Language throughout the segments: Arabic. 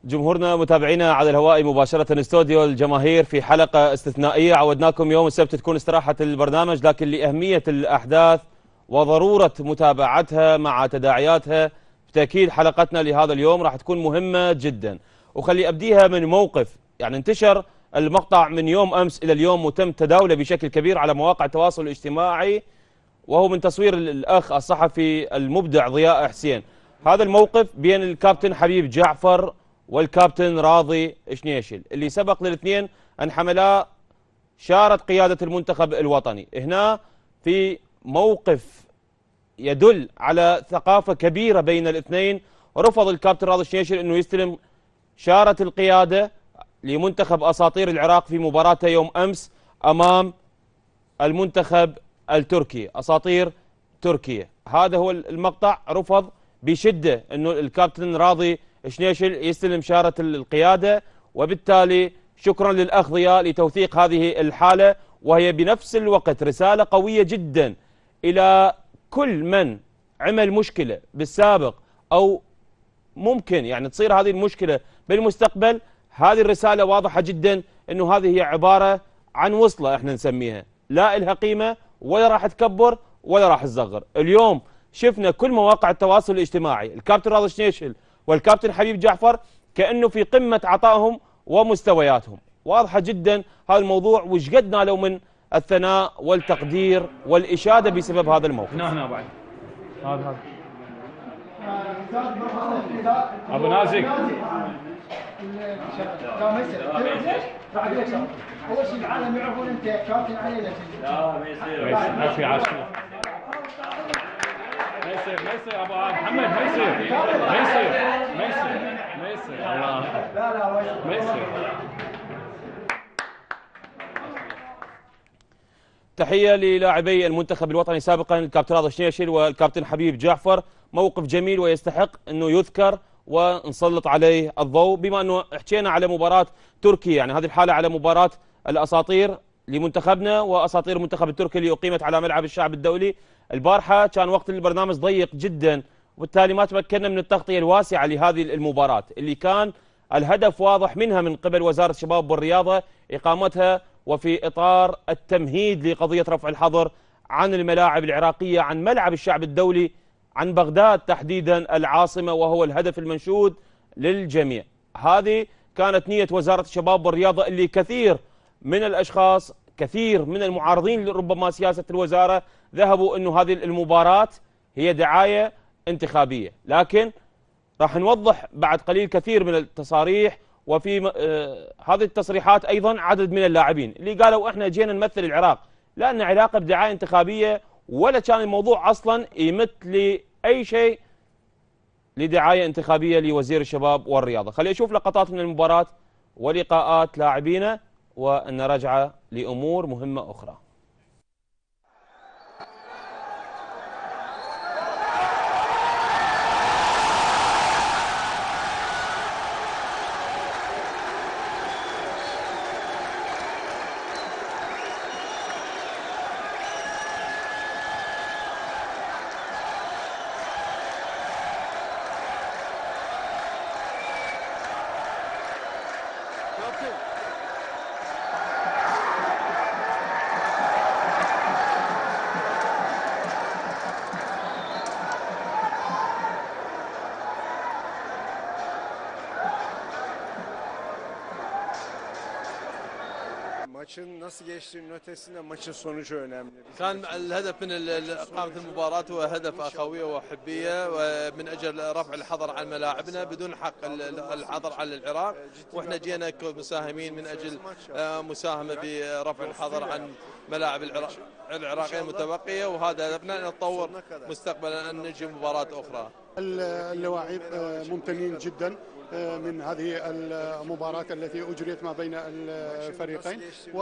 جمهورنا متابعينا على الهواء مباشرة استوديو الجماهير في حلقة استثنائية. عودناكم يوم السبت تكون استراحة البرنامج، لكن لأهمية الأحداث وضرورة متابعتها مع تداعياتها بالتأكيد حلقتنا لهذا اليوم راح تكون مهمة جدا. وخلي أبديها من موقف انتشر المقطع من يوم أمس إلى اليوم وتم تداوله بشكل كبير على مواقع التواصل الاجتماعي، وهو من تصوير الأخ الصحفي المبدع ضياء حسين. هذا الموقف بين الكابتن حبيب جعفر والكابتن راضي شنيشل اللي سبق للاثنين أن حملا شارة قيادة المنتخب الوطني. هنا في موقف يدل على ثقافة كبيرة بين الاثنين، رفض الكابتن راضي شنيشل أنه يستلم شارة القيادة لمنتخب أساطير العراق في مباراته يوم أمس أمام المنتخب التركي أساطير تركيا. هذا هو المقطع، رفض بشدة أنه الكابتن راضي شنيشل يستلم شارة القيادة، وبالتالي شكرا للأخ ضياء لتوثيق هذه الحالة، وهي بنفس الوقت رسالة قوية جدا إلى كل من عمل مشكلة بالسابق أو ممكن تصير هذه المشكلة بالمستقبل. هذه الرسالة واضحة جدا أنه هذه هي عبارة عن وصلة احنا نسميها، لا إلها قيمة ولا راح تكبر ولا راح تصغر. اليوم شفنا كل مواقع التواصل الاجتماعي الكابتن راضي شنيشل والكابتن حبيب جعفر كأنه في قمة عطائهم ومستوياتهم، واضحة جدا هذا الموضوع، وش قد نالوا من الثناء والتقدير والإشادة بسبب هذا الموقف. هنا بعد هذا ابو نازك لا ما يصير بعد ليش اول شيء العالم يعرفون انت كابتن علينا. لا ما يصير ما في عاشور، ما يصير ابو محمد، ما يصير الله لا ما يصير. تحية للاعبي المنتخب الوطني سابقا الكابتن راضي شنيشل والكابتن حبيب جعفر، موقف جميل ويستحق انه يذكر ونسلط عليه الضوء. بما انه حكينا على مباراة تركيا، هذه الحالة على مباراة الاساطير لمنتخبنا واساطير المنتخب التركي اللي اقيمت على ملعب الشعب الدولي البارحة. كان وقت البرنامج ضيق جدا وبالتالي ما تمكنا من التغطية الواسعة لهذه المباراة اللي كان الهدف واضح منها من قبل وزارة الشباب والرياضة إقامتها وفي إطار التمهيد لقضية رفع الحظر عن الملاعب العراقية، عن ملعب الشعب الدولي، عن بغداد تحديدا العاصمة، وهو الهدف المنشود للجميع. هذه كانت نية وزارة الشباب والرياضة اللي كثير من الأشخاص، كثير من المعارضين ربما سياسة الوزارة ذهبوا أنه هذه المباراة هي دعاية انتخابية، لكن راح نوضح بعد قليل كثير من التصاريح. وفي هذه التصريحات أيضا عدد من اللاعبين اللي قالوا احنا جينا نمثل العراق، لأن علاقة بدعاية انتخابية ولا كان الموضوع أصلا يمت لأي شيء لدعاية انتخابية لوزير الشباب والرياضة. خلينا نشوف لقطات من المباراة ولقاءات لاعبينا ونرجع لأمور مهمة أخرى. Maçın nasıl geçtiğinin ötesinde maçın sonucu önemli. كان الهدف من إقامة المباراة هو هدف أخوية وحبية ومن أجل رفع الحظر عن ملاعبنا بدون حق الحظر على العراق، وإحنا جينا كمساهمين من أجل مساهمة برفع الحظر عن ملاعب العراقية المتبقية، وهذا هدفنا نتطور مستقبلا أن نجي مباراة أخرى. اللاعبين ممتنين جدا من هذه المباراة التي أجريت ما بين الفريقين،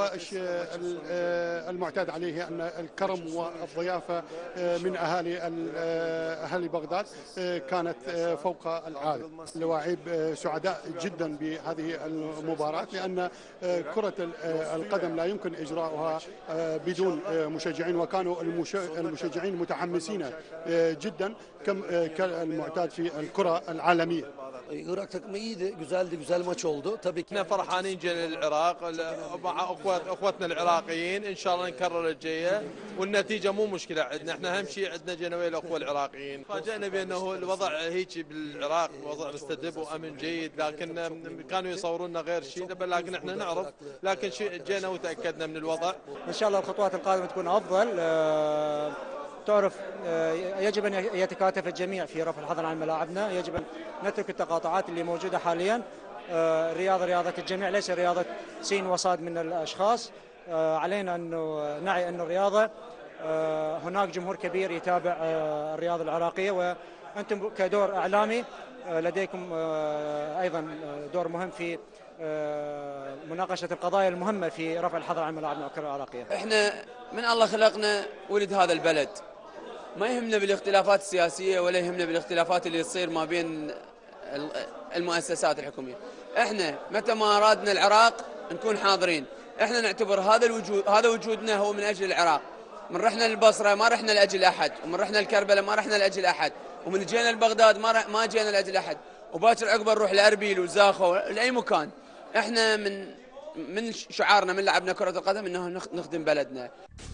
والمعتاد عليه أن الكرم والضيافة من أهالي بغداد كانت فوق العادة. اللاعب سعداء جدا بهذه المباراة، لأن كرة القدم لا يمكن إجراؤها بدون مشجعين، وكانوا المشجعين متحمسين جدا كالمعتاد في الكرة العالمية. Irak takımı iyiydi, güzeldi, güzel maç oldu. Tabii ki. احنا فرحانين جينا للعراق مع اخواتنا العراقيين، ان شاء الله نكرر الجايه والنتيجه مو مشكله عندنا، احنا اهم شيء عندنا جينا ويا الاخوه العراقيين. فاجئنا بانه الوضع هيك بالعراق وضع مستتب وامن جيد، لكن كانوا يصورون لنا غير شيء، لكن احنا نعرف، لكن جينا وتاكدنا من الوضع. ان شاء الله الخطوات القادمه تكون افضل. تعرف يجب أن يتكاتف الجميع في رفع الحظر عن ملاعبنا، يجب أن نترك التقاطعات اللي موجودة حاليا. الرياضة رياضة الجميع، ليس رياضة سين وصاد من الأشخاص. علينا أن نعي أن الرياضة هناك جمهور كبير يتابع الرياضة العراقية، وأنتم كدور إعلامي لديكم أيضا دور مهم في مناقشة القضايا المهمة في رفع الحظر عن ملاعبنا العراقية. احنا من الله خلقنا ولد هذا البلد، ما يهمنا بالاختلافات السياسية ولا يهمنا بالاختلافات اللي تصير ما بين المؤسسات الحكومية. احنا متى ما أرادنا العراق نكون حاضرين، احنا نعتبر هذا وجودنا هو من أجل العراق. من رحنا للبصرة ما رحنا لأجل أحد، ومن رحنا لكربلاء ما رحنا لأجل أحد، ومن جينا لبغداد ما جينا لأجل أحد، وباكر عقبه نروح لأربيل وزاخو لأي مكان. احنا من شعارنا من لعبنا كرة القدم انه نخدم بلدنا.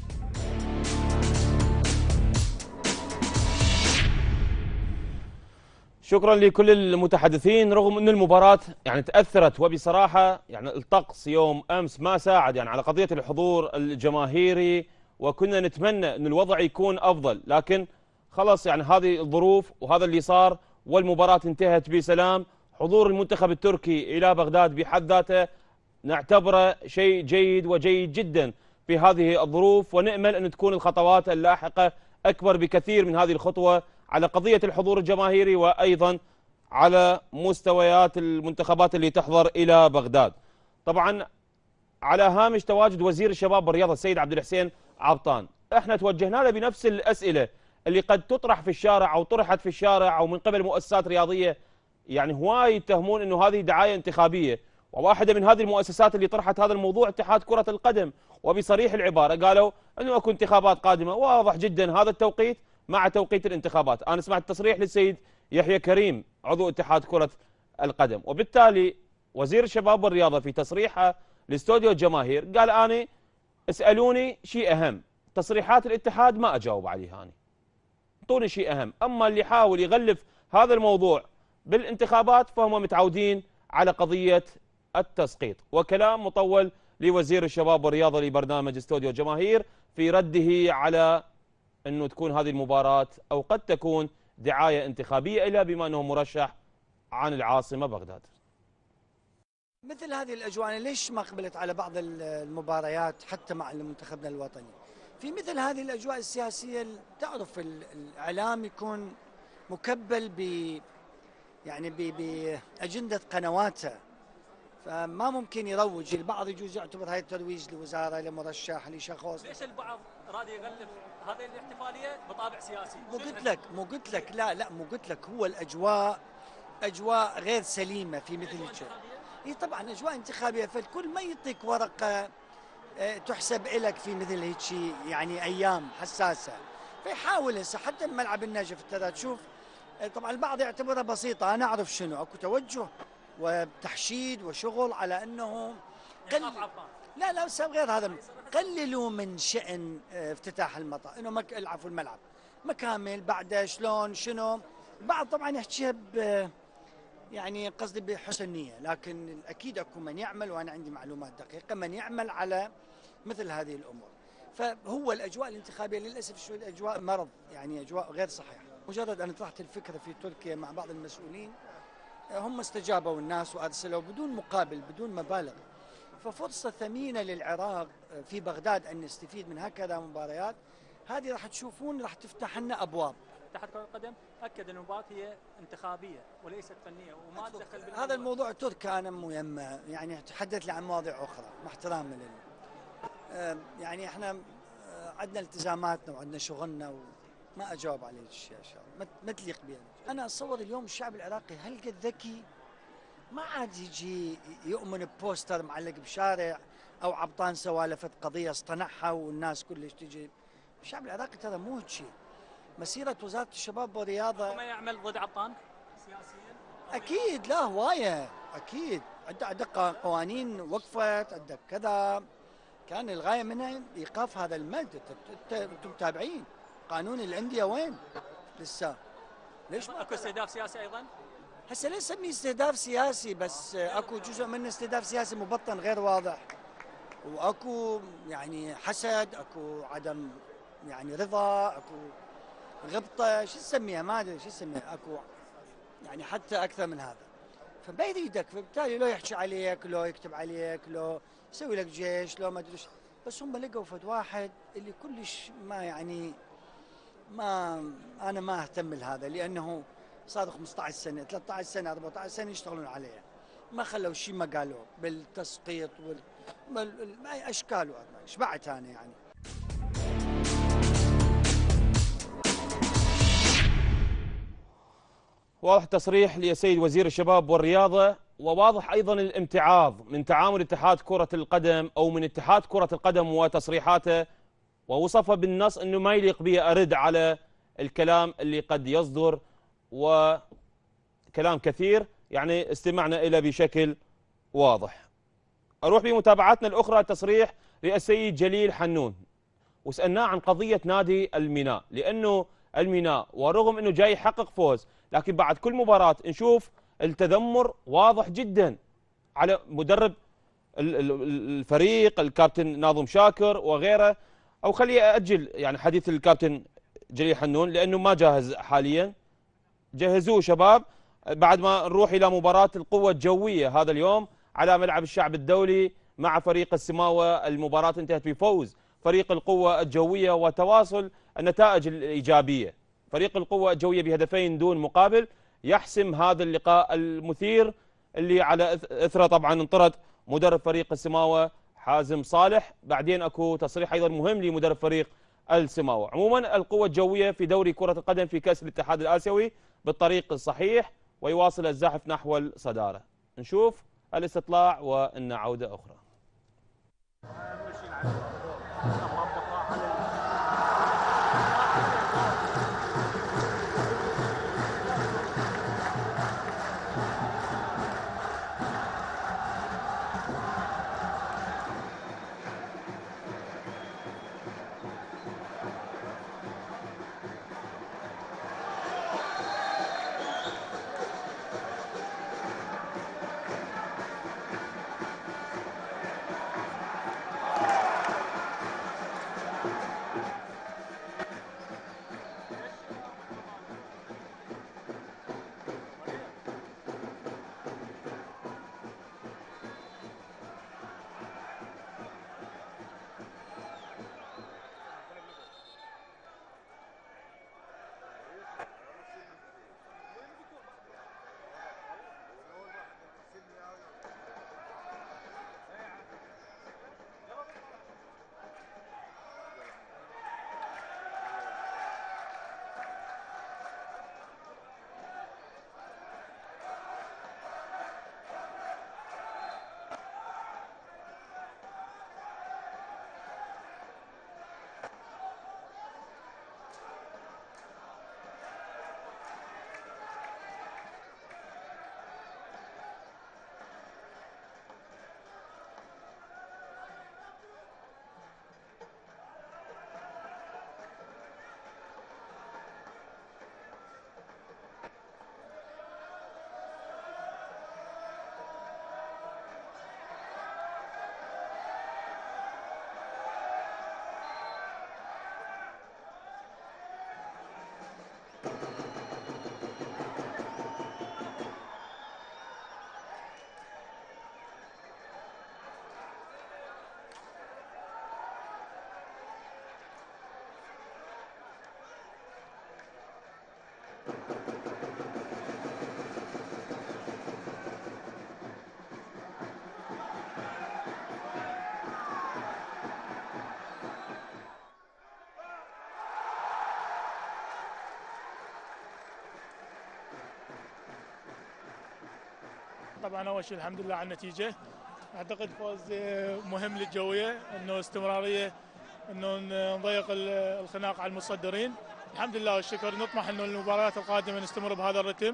شكرا لكل المتحدثين. رغم ان المباراة يعني تأثرت، وبصراحة يعني الطقس يوم امس ما ساعد يعني على قضية الحضور الجماهيري، وكنا نتمنى ان الوضع يكون افضل، لكن خلاص يعني هذه الظروف وهذا اللي صار، والمباراة انتهت بسلام. حضور المنتخب التركي إلى بغداد بحد ذاته نعتبره شيء جيد وجيد جدا في هذه الظروف، ونأمل أن تكون الخطوات اللاحقة أكبر بكثير من هذه الخطوة على قضية الحضور الجماهيري، وأيضا على مستويات المنتخبات اللي تحضر إلى بغداد. طبعا على هامش تواجد وزير الشباب والرياضة السيد عبد الحسين عبطان، احنا توجهنا له بنفس الأسئلة اللي قد تطرح في الشارع أو طرحت في الشارع أو من قبل مؤسسات رياضية. يعني هواي يتهمون انه هذه دعايه انتخابيه، وواحده من هذه المؤسسات اللي طرحت هذا الموضوع اتحاد كره القدم، وبصريح العباره قالوا انه اكو انتخابات قادمه، واضح جدا هذا التوقيت مع توقيت الانتخابات. انا سمعت تصريح للسيد يحيى كريم عضو اتحاد كره القدم، وبالتالي وزير الشباب والرياضه في تصريحه لاستوديو الجماهير قال انا اسالوني شيء اهم، تصريحات الاتحاد ما اجاوب عليها، انا اعطوني شيء اهم، اما اللي يحاول يغلف هذا الموضوع بالانتخابات فهم متعودين على قضية التسقيط. وكلام مطول لوزير الشباب والرياضة لبرنامج استوديو جماهير في رده على أنه تكون هذه المباراة أو قد تكون دعاية انتخابية إلى بما أنه مرشح عن العاصمة بغداد. مثل هذه الأجواء ليش ما قبلت على بعض المباريات حتى مع منتخبنا الوطني؟ في مثل هذه الأجواء السياسية تعرف الإعلام يكون مكبل يعني بأجندة قنواته، فما ممكن يروج. البعض يجوز يعتبر هاي الترويج لوزارة لمرشح لشخص. ليش البعض راد يغلف هذه الاحتفالية بطابع سياسي؟ مو قلت لك لا مو قلت لك، هو أجواء غير سليمة في مثل الشيء. هي طبعا أجواء انتخابية، فالكل ما يعطيك ورقة تحسب لك في مثل هيك شيء، يعني أيام حساسة. فيحاول هسه حتى الملعب النجف ترى تشوف، طبعا البعض يعتبرها بسيطة، أنا أعرف شنو أكو توجه وتحشيد وشغل على أنه لا غير هذا، قللوا من شأن افتتاح المطار، أنه العفوا الملعب مكامل بعد شلون شنو. بعض طبعا يحكيها يعني قصدي بحسن نية، لكن أكيد أكو من يعمل، وأنا عندي معلومات دقيقة من يعمل على مثل هذه الأمور. فهو الأجواء الانتخابية للأسف شوي أجواء مرض، يعني أجواء غير صحيحة. مجرد أن طرحت الفكرة في تركيا مع بعض المسؤولين، هم استجابوا الناس وأرسلوا بدون مقابل بدون مبالغ. ففرصة ثمينة للعراق في بغداد أن نستفيد من هكذا مباريات. هذه راح تشوفون راح تفتح لنا أبواب. اتحاد كرة القدم أكد أن المباراة هي انتخابية وليست فنية وما تدخل هذا الموضوع تركي أنا مو يمه، يعني تحدث لي عن مواضيع أخرى مع احترامي يعني احنا عندنا التزاماتنا وعندنا شغلنا وما أجاوب على الشيء ما تليق بي. أنا أتصور اليوم الشعب العراقي هل قد ذكي، ما عاد يجي يؤمن ببوستر معلق بشارع أو عبطان سوالفة قضية اصطنعها والناس كلش تجي. الشعب العراقي ترى مو هيك شيء. مسيرة وزارة الشباب والرياضة ما يعمل ضد عبطان سياسيا؟ اكيد لا هوايه اكيد عندك قوانين وقفت عندك كذا. كان الغايه منها ايقاف هذا المد. انتم متابعين قانون الانديه وين لسه؟ ليش اكو استهداف سياسي ايضا؟ هسه ليش نسميه استهداف سياسي؟ بس اكو جزء منه استهداف سياسي مبطن غير واضح، واكو يعني حسد، اكو عدم يعني رضا، اكو غبطه، شو تسميها ما ادري شو تسميها، اكو يعني حتى اكثر من هذا. فما يريدك، فبالتالي لو يحكي عليك، لو يكتب عليك، لو يسوي لك جيش، لو ما ادري. بس هم لقوا فد واحد اللي كلش ما يعني ما انا ما اهتم لهذا، لانه صار 15 سنه 13 سنه 14 سنه يشتغلون عليه، ما خلوا شيء ما قالوه بالتسقيط اشكال وأنواع. شبعت انا يعني. واضح تصريح للسيد وزير الشباب والرياضة، وواضح أيضا الامتعاض من تعامل اتحاد كرة القدم أو من اتحاد كرة القدم وتصريحاته، ووصفه بالنص أنه ما يليق به أرد على الكلام اللي قد يصدر، وكلام كثير يعني استمعنا إلى بشكل واضح. أروح بمتابعاتنا الأخرى تصريح للسيد جليل حنون، وسألناه عن قضية نادي الميناء، لأنه الميناء ورغم أنه جاي يحقق فوز، لكن بعد كل مباراة نشوف التذمر واضح جدا على مدرب الفريق الكابتن ناظم شاكر وغيره. أو خلي أجل يعني حديث الكابتن جليل حنون لأنه ما جاهز حاليا، جهزوه شباب بعد ما نروح إلى مباراة القوة الجوية هذا اليوم على ملعب الشعب الدولي مع فريق السماوة. المباراة انتهت بفوز فريق القوة الجوية وتواصل النتائج الإيجابية. فريق القوة الجوية بهدفين دون مقابل يحسم هذا اللقاء المثير اللي على إثره طبعا انطرد مدرب فريق السماوة حازم صالح. بعدين اكو تصريح ايضا مهم لمدرب فريق السماوة. عموما القوة الجوية في دوري كرة القدم في كأس الاتحاد الآسيوي بالطريق الصحيح ويواصل الزحف نحو الصدارة. نشوف الاستطلاع وإن عودة أخرى. طبعا اول شيء الحمد لله على النتيجه. اعتقد فوز مهم للجويه، انه استمراريه، انه نضيق الخناق على المصدرين. الحمد لله والشكر. نطمح انه المباريات القادمه نستمر بهذا الرتم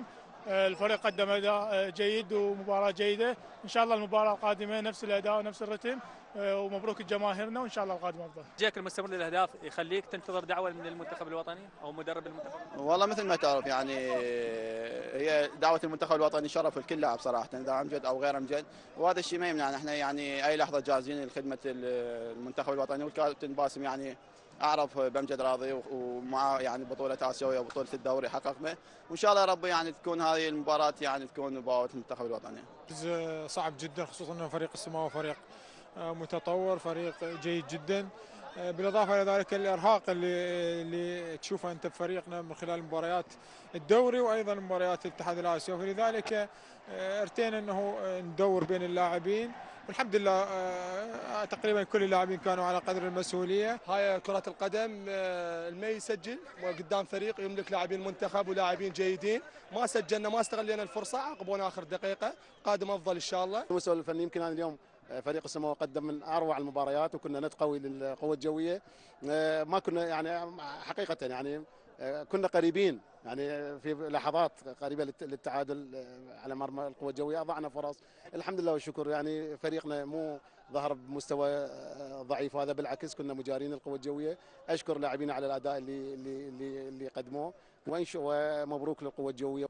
الفريق قدم اداء جيد ومباراه جيده، ان شاء الله المباراه القادمه نفس الاداء ونفس الرتم، ومبروك جماهيرنا وان شاء الله القادم افضل. جاك المستمر للاهداف يخليك تنتظر دعوه من المنتخب الوطني او مدرب المنتخب؟ والله مثل ما تعرف يعني هي دعوه المنتخب الوطني شرف لكل لاعب صراحه، اذا امجد او غير امجد، وهذا الشيء ما يمنعنا، احنا يعني اي لحظه جاهزين لخدمه المنتخب الوطني، والكابتن باسم يعني اعرف بامجد راضي ومع يعني بطوله اسيويه وبطوله الدوري حققنا، وان شاء الله يا رب يعني تكون هذه المباراه يعني تكون مباراه المنتخب الوطني. صعب جدا، خصوصا انه فريق السماوه فريق متطور، فريق جيد جدا، بالاضافه الى ذلك الارهاق اللي تشوفه انت بفريقنا من خلال مباريات الدوري وايضا مباريات الاتحاد الاسيوي، فلذلك ارتينا انه ندور بين اللاعبين، والحمد لله تقريبا كل اللاعبين كانوا على قدر المسؤوليه. هاي كرة القدم المي يسجل قدام فريق يملك لاعبين منتخب ولاعبين جيدين، ما سجلنا ما استغلينا الفرصه، عاقبونا اخر دقيقه، قادم افضل ان شاء الله. المستوى الفني يمكن أنا اليوم فريق السماوه قدم من اروع المباريات، وكنا نتقوي للقوه الجويه، ما كنا يعني حقيقه يعني كنا قريبين يعني في لحظات قريبه للتعادل على مرمى القوه الجويه، اضعنا فرص، الحمد لله والشكر يعني فريقنا مو ظهر بمستوى ضعيف، وهذا بالعكس كنا مجارين القوه الجويه، اشكر لاعبينا على الاداء اللي قدموه، ومبروك للقوه الجويه.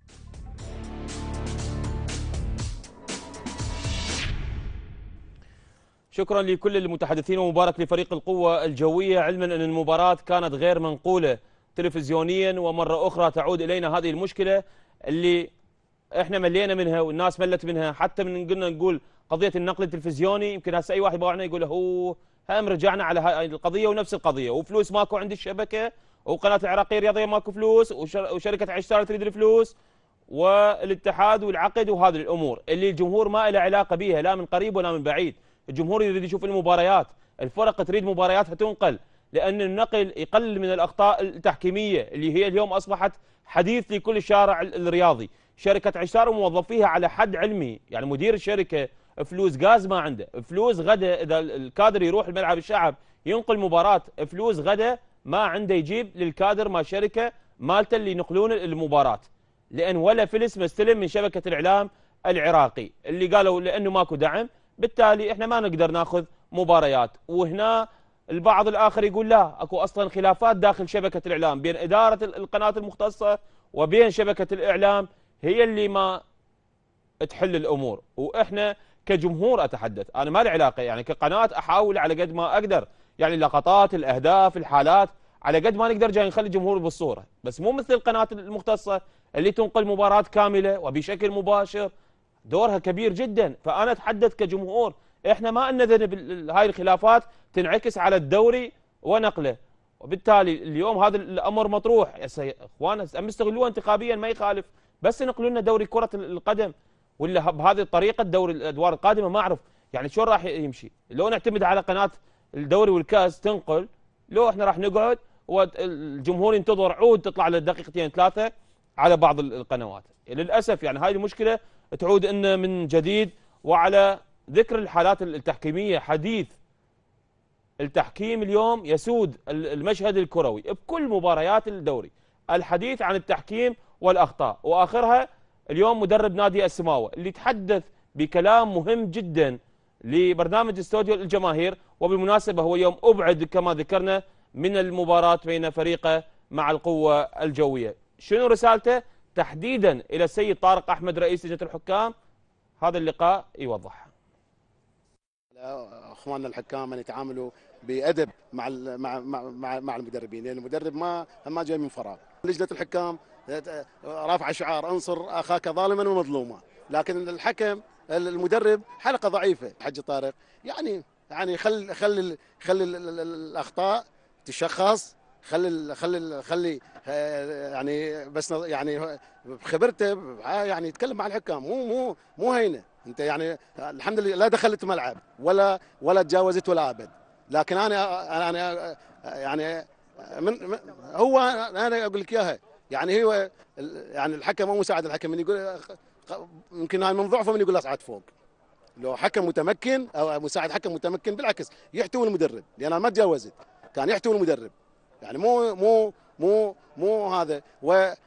شكرا لكل المتحدثين ومبارك لفريق القوة الجوية، علما أن المباراة كانت غير منقولة تلفزيونيا، ومرة أخرى تعود إلينا هذه المشكلة اللي احنا ملينا منها والناس ملت منها، حتى من قلنا نقول قضية النقل التلفزيوني، يمكن هسه أي واحد يبغانا يقول هو هم رجعنا على هاي القضية ونفس القضية، وفلوس ماكو عند الشبكة، وقناة العراقية الرياضية ماكو فلوس، وشركة عشتار تريد الفلوس، والاتحاد والعقد، وهذه الأمور اللي الجمهور ما له علاقة بها لا من قريب ولا من بعيد. الجمهور يريد يشوف المباريات، الفرق تريد مبارياتها تنقل، لأن النقل يقلل من الأخطاء التحكيمية اللي هي اليوم أصبحت حديث لكل الشارع الرياضي. شركة عشتار وموظفيها على حد علمي، يعني مدير الشركة فلوس غاز ما عنده، فلوس غدا إذا الكادر يروح الملعب الشعب ينقل مباراة، فلوس غدا ما عنده يجيب للكادر ما شركة مالته اللي ينقلون المباراة، لأن ولا فلس مستلم من شبكة الإعلام العراقي اللي قالوا لأنه ماكو دعم، بالتالي احنا ما نقدر ناخذ مباريات. وهنا البعض الاخر يقول لا، اكو اصلا خلافات داخل شبكه الاعلام بين اداره القناه المختصه وبين شبكه الاعلام، هي اللي ما تحل الامور. واحنا كجمهور اتحدث، انا ما لي علاقه، يعني كقناه احاول على قد ما اقدر، يعني اللقطات، الاهداف، الحالات، على قد ما نقدر جاي نخلي الجمهور بالصوره، بس مو مثل القناه المختصه اللي تنقل مباراه كامله وبشكل مباشر، دورها كبير جدا. فانا اتحدث كجمهور، احنا ما لنا ذنب هاي الخلافات تنعكس على الدوري ونقله، وبالتالي اليوم هذا الامر مطروح. يا اخوان ام استغلوها انتخابيا ما يخالف، بس نقلوا لنا دوري كره القدم، ولا بهذه الطريقه الدوري الادوار القادمه ما اعرف يعني شلون راح يمشي. لو نعتمد على قناه الدوري والكاس تنقل، لو احنا راح نقعد والجمهور ينتظر عود تطلع له دقيقتين ثلاثه على بعض القنوات. للاسف يعني هاي المشكله تعود ان من جديد. وعلى ذكر الحالات التحكيميه، حديث التحكيم اليوم يسود المشهد الكروي بكل مباريات الدوري، الحديث عن التحكيم والاخطاء، واخرها اليوم مدرب نادي السماوه اللي تحدث بكلام مهم جدا لبرنامج استوديو الجماهير، وبالمناسبه هو يوم ابعد كما ذكرنا من المباراه بين فريقه مع القوه الجويه. شنو رسالته تحديدا الى السيد طارق احمد رئيس لجنه الحكام؟ هذا اللقاء يوضح. اخواننا الحكام ان يتعاملوا بادب مع المدربين، لان المدرب ما جاي من فراغ. لجنه الحكام رافعه شعار انصر اخاك ظالما ومظلوما، لكن الحكم المدرب حلقه ضعيفه. حج طارق يعني خلي الاخطاء تشخص، خلي يعني بس يعني بخبرته يعني يتكلم مع الحكام، مو هينه. انت يعني الحمد لله لا دخلت ملعب ولا تجاوزت ولا ابد، لكن انا يعني هو انا اقول لك اياها، يعني هو يعني الحكم او مساعد الحكم من يقول يمكن هاي من ضعفه من يقول اصعد فوق. لو حكم متمكن او مساعد حكم متمكن بالعكس يحتوي المدرب، لان انا ما تجاوزت، كان يحتوي المدرب، يعني مو هذا.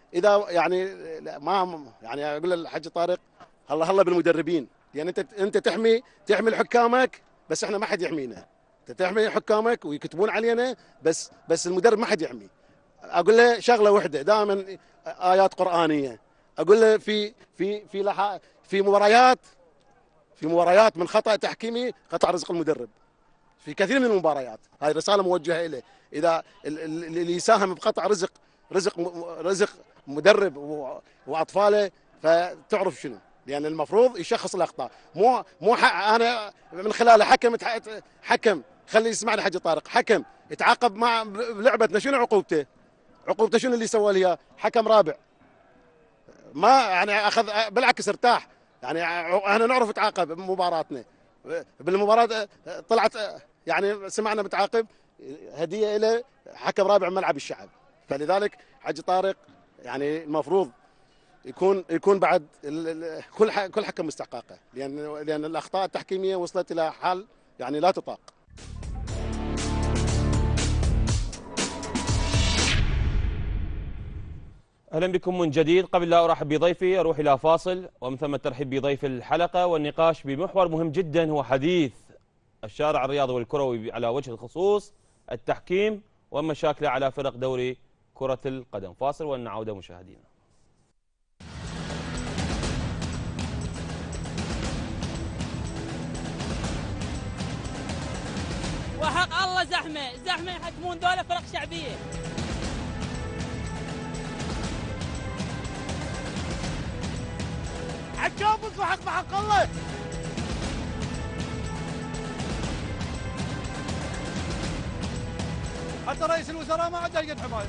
اذا يعني ما يعني اقول للحاج طارق هلا بالمدربين، يعني انت تحمي حكامك، بس احنا ما حد يحمينا. انت تحمي حكامك ويكتبون علينا، بس المدرب ما حد يحمي. اقول له شغله واحده دائما، ايات قرانيه، اقول له في مباريات من خطا تحكيمي قطع رزق المدرب في كثير من المباريات. هاي رساله موجهه له، اذا اللي يساهم بقطع رزق مدرب واطفاله فتعرف شنو، لان المفروض يشخص الاخطاء، مو انا من خلال حكم خلي يسمعني حاج طارق، حكم يتعاقب مع لعبتنا، شنو عقوبته؟ شنو اللي سوى لي؟ حكم رابع ما يعني اخذ، بالعكس ارتاح. يعني احنا نعرف نتعاقب بمباراتنا، بالمباراه طلعت يعني سمعنا متعاقب هديه الى حكم رابع ملعب الشعب. فلذلك حاج طارق يعني المفروض يكون بعد كل حكم مستحقاقه، لان الاخطاء التحكيميه وصلت الى حال يعني لا تطاق. اهلا بكم من جديد. قبل لا ارحب بضيفي اروح الى فاصل، ومن ثم الترحيب بضيف الحلقه والنقاش بمحور مهم جدا هو حديث الشارع الرياضي والكروي على وجه الخصوص التحكيم ومشاكله على فرق دوري كرة القدم. فاصل ونعود مشاهدينا. وحق الله زحمه يحكمون ذولا فرق شعبيه. حكامك وحق بحق الله. حتى رئيس الوزراء ما عنده قد حمايه.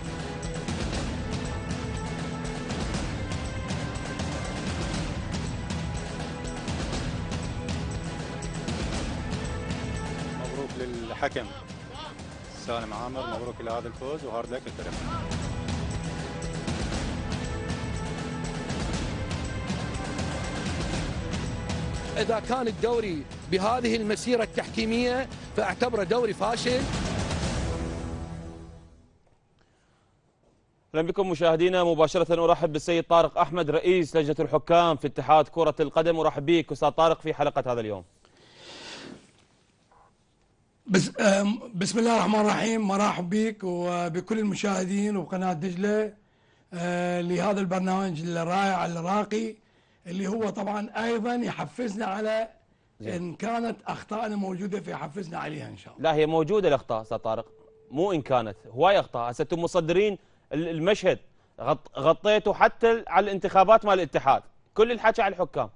مبروك للحكم سالم عامر، مبروك لهذا الفوز وهارد لك للفريق. إذا كان الدوري بهذه المسيرة التحكيمية فاعتبره دوري فاشل. اهلا بكم مشاهدينا. مباشرة ارحب بالسيد طارق احمد رئيس لجنة الحكام في اتحاد كرة القدم. ارحب بك استاذ طارق في حلقة هذا اليوم. بسم الله الرحمن الرحيم. مرحب بك وبكل المشاهدين وقناة دجلة لهذا البرنامج الرائع الراقي اللي هو طبعا ايضا يحفزنا على ان كانت اخطائنا موجوده فيحفزنا عليها ان شاء الله. لا، هي موجوده الاخطاء استاذ طارق، مو ان كانت، هواي اخطاء. هسه انتم مصدرين المشهد، غطيتوا حتى على الانتخابات مال الاتحاد، كل الحكي على الحكام.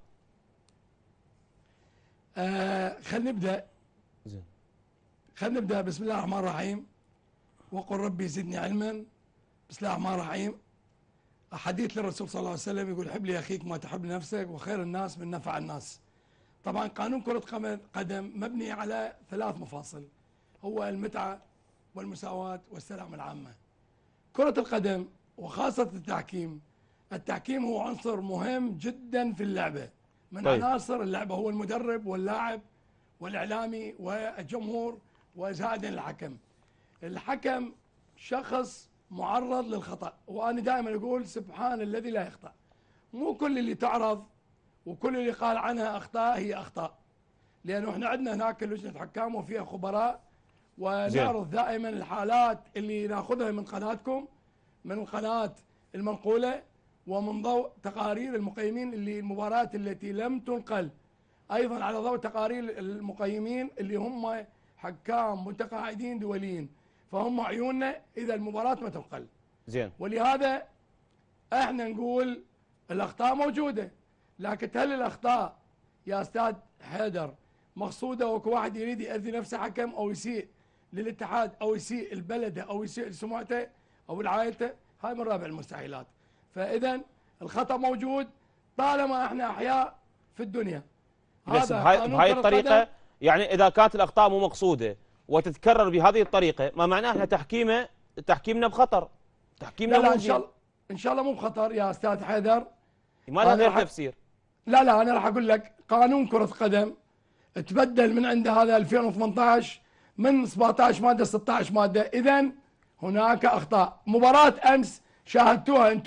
خلينا نبدا. خلينا نبدا. بسم الله الرحمن الرحيم. وقل ربي زدني علما. بسم الله الرحمن الرحيم. حديث للرسول صلى الله عليه وسلم يقول حب لي اخيك ما تحب لنفسك وخير الناس من نفع الناس. طبعا قانون كرة قدم مبني على 3 مفاصل، هو المتعة والمساواة والسلامة العامة. كرة القدم وخاصة التحكيم هو عنصر مهم جدا في اللعبة. من عناصر اللعبة هو المدرب واللاعب والإعلامي والجمهور وزائدا الحكم. الحكم شخص معرض للخطأ، وأنا دائما أقول سبحان الذي لا يخطأ. مو كل اللي تعرض وكل اللي قال عنها أخطاء هي أخطاء، لأنه إحنا عندنا هناك لجنة حكام وفيها خبراء، ونعرض دائما الحالات اللي ناخذها من قناتكم، من القناة المنقولة، ومن ضوء تقارير المقيمين اللي المباريات التي لم تنقل، أيضا على ضوء تقارير المقيمين اللي هم حكام متقاعدين دوليين، فهم عيوننا إذا المباراة ما تنقل. زين. ولهذا احنا نقول الأخطاء موجودة، لكن هل الأخطاء يا أستاذ حيدر مقصودة وكل واحد يريد يأذي نفسه حكم أو يسيء للاتحاد أو يسيء البلد أو يسيء لسمعته أو لعائلته؟ هاي من رابع المستحيلات. فإذا الخطأ موجود طالما احنا أحياء في الدنيا. بس بهاي الطريقة، يعني إذا كانت الأخطاء مو مقصودة وتتكرر بهذه الطريقة، ما معناه احنا تحكيمنا بخطر. تحكيمنا لا ان شاء الله مو بخطر يا استاذ حيدر. ما له غير تفسير. لا انا راح اقول لك قانون كرة قدم تبدل من عند هذا 2018 من 17 مادة 16 مادة. اذا هناك اخطاء. مباراة امس شاهدتوها انتم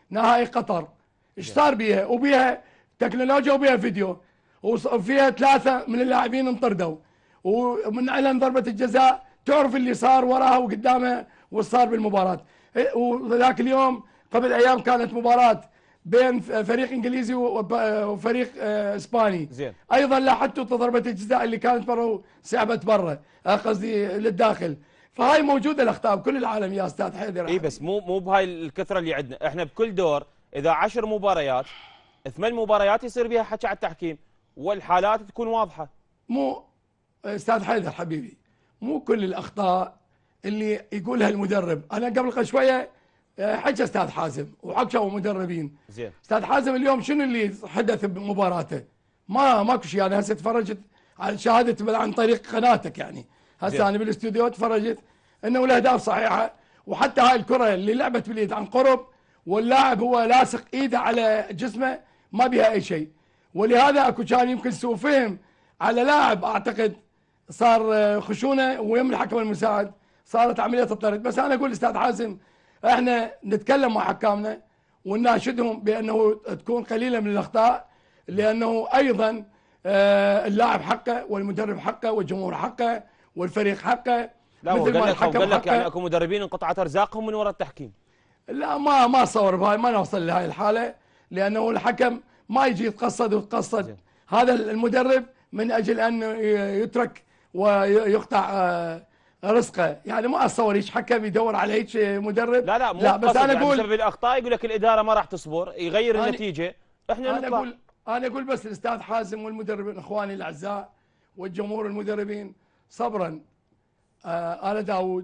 نهائي قطر، ايش صار بيها؟ وبيها تكنولوجيا وبيها فيديو، وفيها 3 من اللاعبين انطردوا، ومن اعلن ضربه الجزاء تعرف اللي صار وراها وقدامها وش صار بالمباراه. وذاك اليوم قبل ايام كانت مباراه بين فريق انجليزي وفريق اسباني زين. ايضا لاحظتوا ضربه الجزاء اللي كانت برا سحبت برا، قصدي للداخل. فهاي موجوده الاخطاء بكل العالم يا استاذ حيدر. اي بس مو بهاي الكثره اللي عندنا، احنا بكل دور اذا 10 مباريات 8 مباريات يصير بها حكي على التحكيم والحالات تكون واضحه. مو استاذ حيدر حبيبي، مو كل الاخطاء اللي يقولها المدرب. انا قبل شويه حكى استاذ حازم وحكوا مدربين. زين. استاذ حازم اليوم شنو اللي حدث بمباراته؟ ماكو شيء. انا هسه تفرجت على شهادة عن طريق قناتك يعني. هسه انا بالاستوديو تفرجت انه الاهداف صحيحه، وحتى هاي الكره اللي لعبت باليد عن قرب واللاعب هو لاصق ايده على جسمه ما بها اي شيء. ولهذا اكو كان يمكن سوء فهم على لاعب، اعتقد صار خشونه ويم الحكم المساعد صارت عمليه الطرد. بس انا اقول استاذ حازم احنا نتكلم مع حكامنا ونناشدهم بانه تكون قليله من الاخطاء، لانه ايضا اللاعب حقه والمدرب حقه والجمهور حقه والفريق حقه. لا قال لك يعني اكو مدربين انقطعت ارزاقهم من وراء التحكيم. لا ما صور بهاي، ما نوصل لهاي الحاله، لانه الحكم ما يجي يتقصد ويتقصد هذا المدرب من اجل ان يترك ويقطع رزقه. يعني ما اتصور هيك حكم يدور على هيك مدرب. لا بس انا اقول بسبب الاخطاء يقول لك الاداره ما راح تصبر يغير النتيجه. انا اقول بس الاستاذ حازم والمدربين اخواني الاعزاء والجمهور المدربين صبرا آل داوود،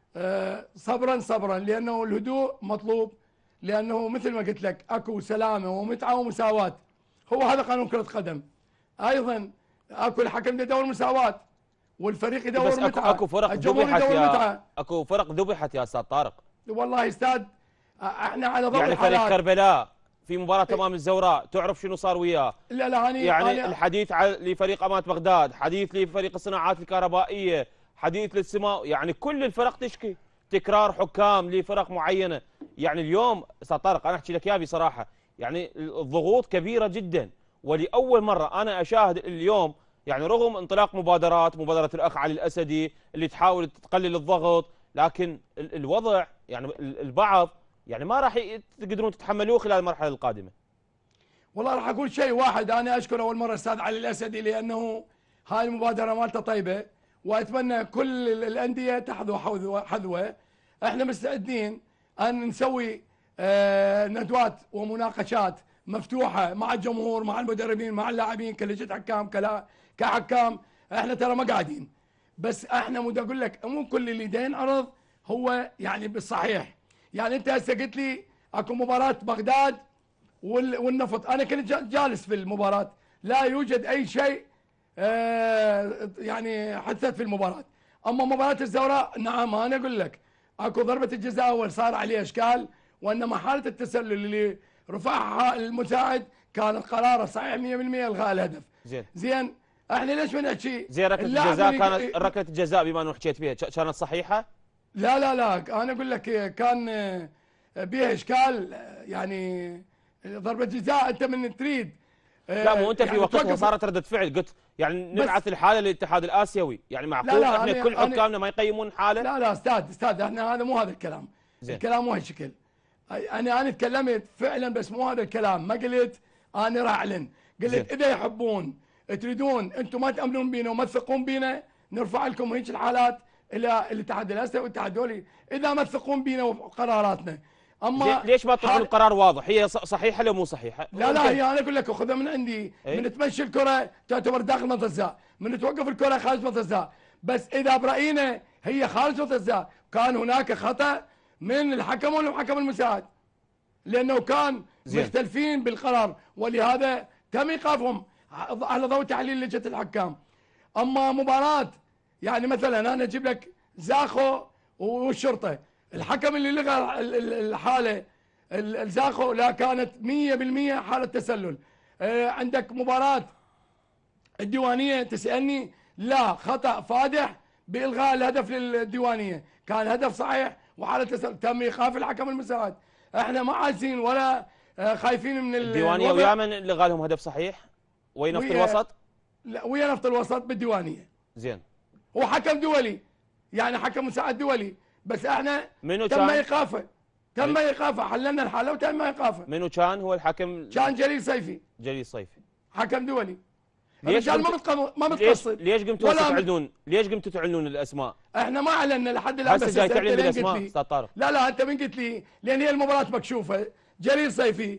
صبرا لانه الهدوء مطلوب، لانه مثل ما قلت لك اكو سلامه ومتعه ومساواه. هو هذا قانون كره قدم. ايضا اكو الحكم يدور مساواه والفريق يدور بس متعه. اكو فرق ذبحت اكو فرق ذبحت يا استاذ طارق. والله استاذ احنا على ضوء يعني فريق كربلاء في مباراة امام الزوراء تعرف شنو صار وياه. لا يعني الحديث لفريق امانة بغداد، حديث لفريق الصناعات الكهربائية، حديث للسماء، يعني كل الفرق تشكي تكرار حكام لفرق معينة. يعني اليوم استاذ طارق انا احكي لك يا بصراحة، يعني الضغوط كبيرة جدا، ولاول مرة انا اشاهد اليوم يعني رغم انطلاق مبادرة الاخ علي الاسدي اللي تحاول تقلل الضغط، لكن الوضع يعني البعض يعني ما راح تقدرون تتحملوه خلال المرحله القادمه. والله راح اقول شيء واحد، انا اشكر اول مره استاذ علي الاسدي لانه هاي المبادره مالته طيبه، واتمنى كل الانديه تحظو حذوه. احنا مستعدين ان نسوي ندوات ومناقشات مفتوحه مع الجمهور مع المدربين مع اللاعبين كلجنه حكام كحكام. احنا ترى ما قاعدين، بس احنا مو اقول لك مو كل اللي ينعرض هو يعني بالصحيح. يعني انت هسه قلت لي اكو مباراه بغداد والنفط، انا كنت جالس في المباراه، لا يوجد اي شيء يعني حدثت في المباراه. اما مباراه الزوراء نعم انا اقول لك اكو ضربه الجزاء اول صار عليه اشكال، وانما حاله التسلل اللي رفعها المساعد كان قراره صحيح 100% الغاء الهدف. زين احنا ليش ما نحكي؟ زين ركله الجزاء كانت ركله الجزاء بما انه حكيت فيها كانت صحيحه؟ لا انا اقول لك كان بيها اشكال. يعني ضربه جزاء انت من تريد لا مو انت في يعني وقتها صارت رده فعل، قلت يعني نبعث الحاله للاتحاد الاسيوي، يعني معقول احنا كل حكامنا ما يقيمون حاله؟ لا استاذ احنا هذا مو هذا الكلام. زين. الكلام مو هالشكل. انا تكلمت فعلا بس مو هذا الكلام، ما قلت انا راح اعلن، قلت اذا يحبون تريدون انتم ما تامنون بينا وما تثقون بينا نرفع لكم هيك الحالات الى الاتحاد الاسيوي والاتحاد الدولي اذا ما تثقون بينا وقراراتنا. اما ليش ما تطلعون القرار واضح؟ هي صحيحه لو مو صحيحه؟ لا هي انا اقول لك خذها من عندي. من تمشي الكره تعتبر داخل منطقه الجزاء، من توقف الكره خارج منطقه الجزاء. بس اذا براينا هي خارج منطقه الجزاء كان هناك خطا من الحكم والحكم المساعد، لانه كان مختلفين بالقرار، ولهذا تم ايقافهم على ضوء تحليل لجنه الحكام. اما مباراه يعني مثلا انا اجيب لك زاخو والشرطه، الحكم اللي لغى الحاله الزاخو لا كانت 100% حاله تسلل. عندك مباراه الديوانيه تسالني لا خطا فادح بالغاء الهدف للديوانيه، كان هدف صحيح وحاله تسلل تم ايقاف الحكم المساعد. احنا ما عايزين ولا خايفين من الديوانيه ويا من لغى لهم هدف صحيح؟ ويا نفط الوسط؟ لا ويا نفط الوسط بالديوانيه. زين. هو حكم دولي، يعني حكم مساعد دولي، بس احنا منو تم ايقافه. تم ايقافه، حللنا الحاله وتم ايقافه. منو كان هو الحكم؟ كان جليل صيفي. جليل صيفي. حكم دولي. ليش ما متقصد. ليش قمتوا تعلنون؟ ليش قمتوا تعلنون الاسماء؟ احنا ما اعلنا لحد الان. هسه جاي تعلن بالاسماء استاذ طارق. لا انت من قلت لي؟ لان هي المباراه مكشوفه. جليل صيفي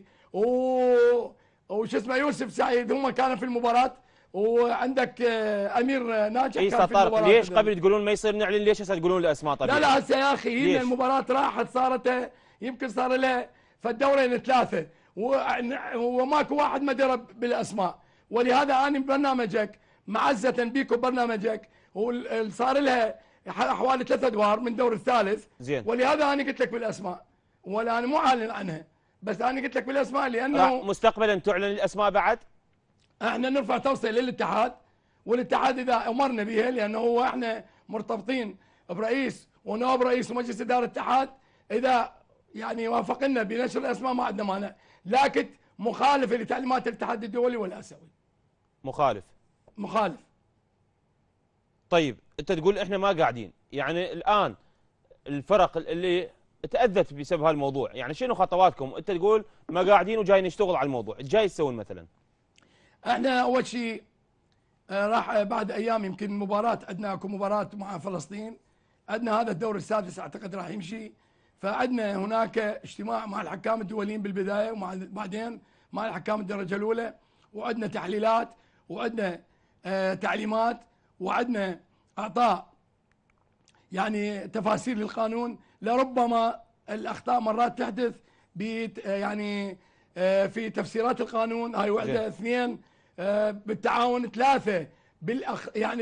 وش اسمه يوسف سعيد هم كانوا في المباراه، وعندك امير ناجح كان في المباراه. ليش قبل تقولون ما يصير نعلن؟ ليش هسه تقولون الاسماء طبيعي؟ لا هسه يا اخي هي المباراه راحت صارت يمكن صار لها فالدورين 3 وماكو واحد ما درب بالاسماء، ولهذا انا ببرنامجك معزه بيك وبرنامجك وصار لها حوالي 3 ادوار من دور الثالث. زين. ولهذا انا قلت لك بالاسماء، ولا انا مو اعلن عنها، بس انا قلت لك بالاسماء لانه مستقبلا تعلن الاسماء بعد؟ احنا نرفع توصيه للاتحاد، والاتحاد اذا امرنا بها لانه هو احنا مرتبطين برئيس ونائب رئيس ومجلس اداره الاتحاد، اذا يعني وافقنا بنشر الاسماء ما عندنا مانع، لكن مخالفه لتعليمات الاتحاد الدولي والاسيوي. مخالف. طيب انت تقول احنا ما قاعدين، يعني الان الفرق اللي تاذت بسبب هالموضوع، يعني شنو خطواتكم؟ انت تقول ما قاعدين وجاي نشتغل على الموضوع، جاي تسوون مثلا؟ احنا اول شيء راح بعد ايام يمكن مباراه، عندنا اكو مباراه مع فلسطين، عندنا هذا الدور السادس اعتقد راح يمشي، فعندنا هناك اجتماع مع الحكام الدوليين بالبدايه وبعدين مع الحكام الدرجه الاولى، وعندنا تحليلات وعندنا تعليمات وعندنا اعطاء يعني تفاسير للقانون. لربما الاخطاء مرات تحدث يعني في تفسيرات القانون، هاي وحده. 2 بالتعاون. 3 يعني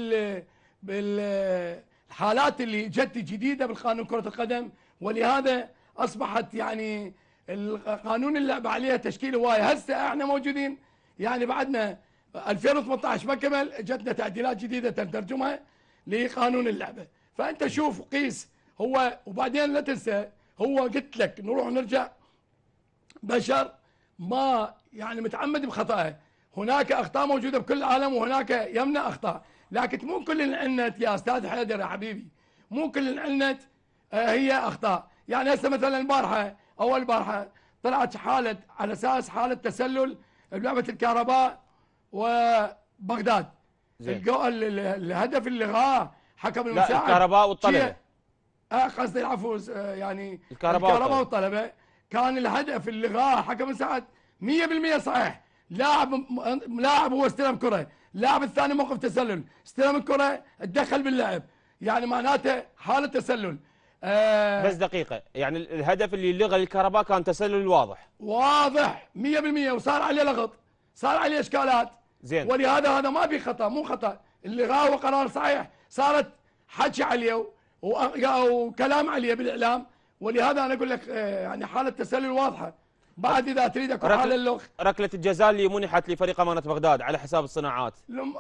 بالحالات اللي جت جديده بالقانون كره القدم، ولهذا اصبحت يعني القانون اللعب عليها تشكيل هوايه. هسه احنا موجودين يعني بعدنا 2018 ما كمل، جتنا تعديلات جديده ترجمها لقانون اللعبه، فانت شوف قيس هو. وبعدين لا تنسى هو قلت لك نروح نرجع بشر ما يعني متعمد بخطأه، هناك اخطاء موجوده بكل العالم وهناك يمنع اخطاء، لكن مو كل العنت يا استاذ حيدر يا حبيبي، مو كل العنت هي اخطاء. يعني هسه مثلا البارحه اول بارحه طلعت حاله على اساس حاله تسلل بلعبه الكهرباء وبغداد. الهدف اللي لغاه حكم المساعد. لا الكهرباء والطلبه. قصدي العفو يعني الكهرباء والطلبه كان الهدف اللي لغاه حكم المساعد 100% صحيح. لاعب هو استلم كره، اللاعب الثاني موقف تسلل، استلم الكره اتدخل باللعب، يعني معناته حاله تسلل. بس دقيقه، يعني الهدف اللي لغى الكهرباء كان تسلل واضح 100%، وصار عليه لغط، صار عليه اشكالات. زين. ولهذا هذا ما في خطا، مو خطا، اللي غاوى قرار صحيح، صارت حكي عليه وكلام عليه بالاعلام، ولهذا انا اقول لك يعني حاله تسلل واضحه. بعد اذا تريد اكو حاله اللغ. ركله الجزاء اللي منحت لفريق امانه بغداد على حساب الصناعات.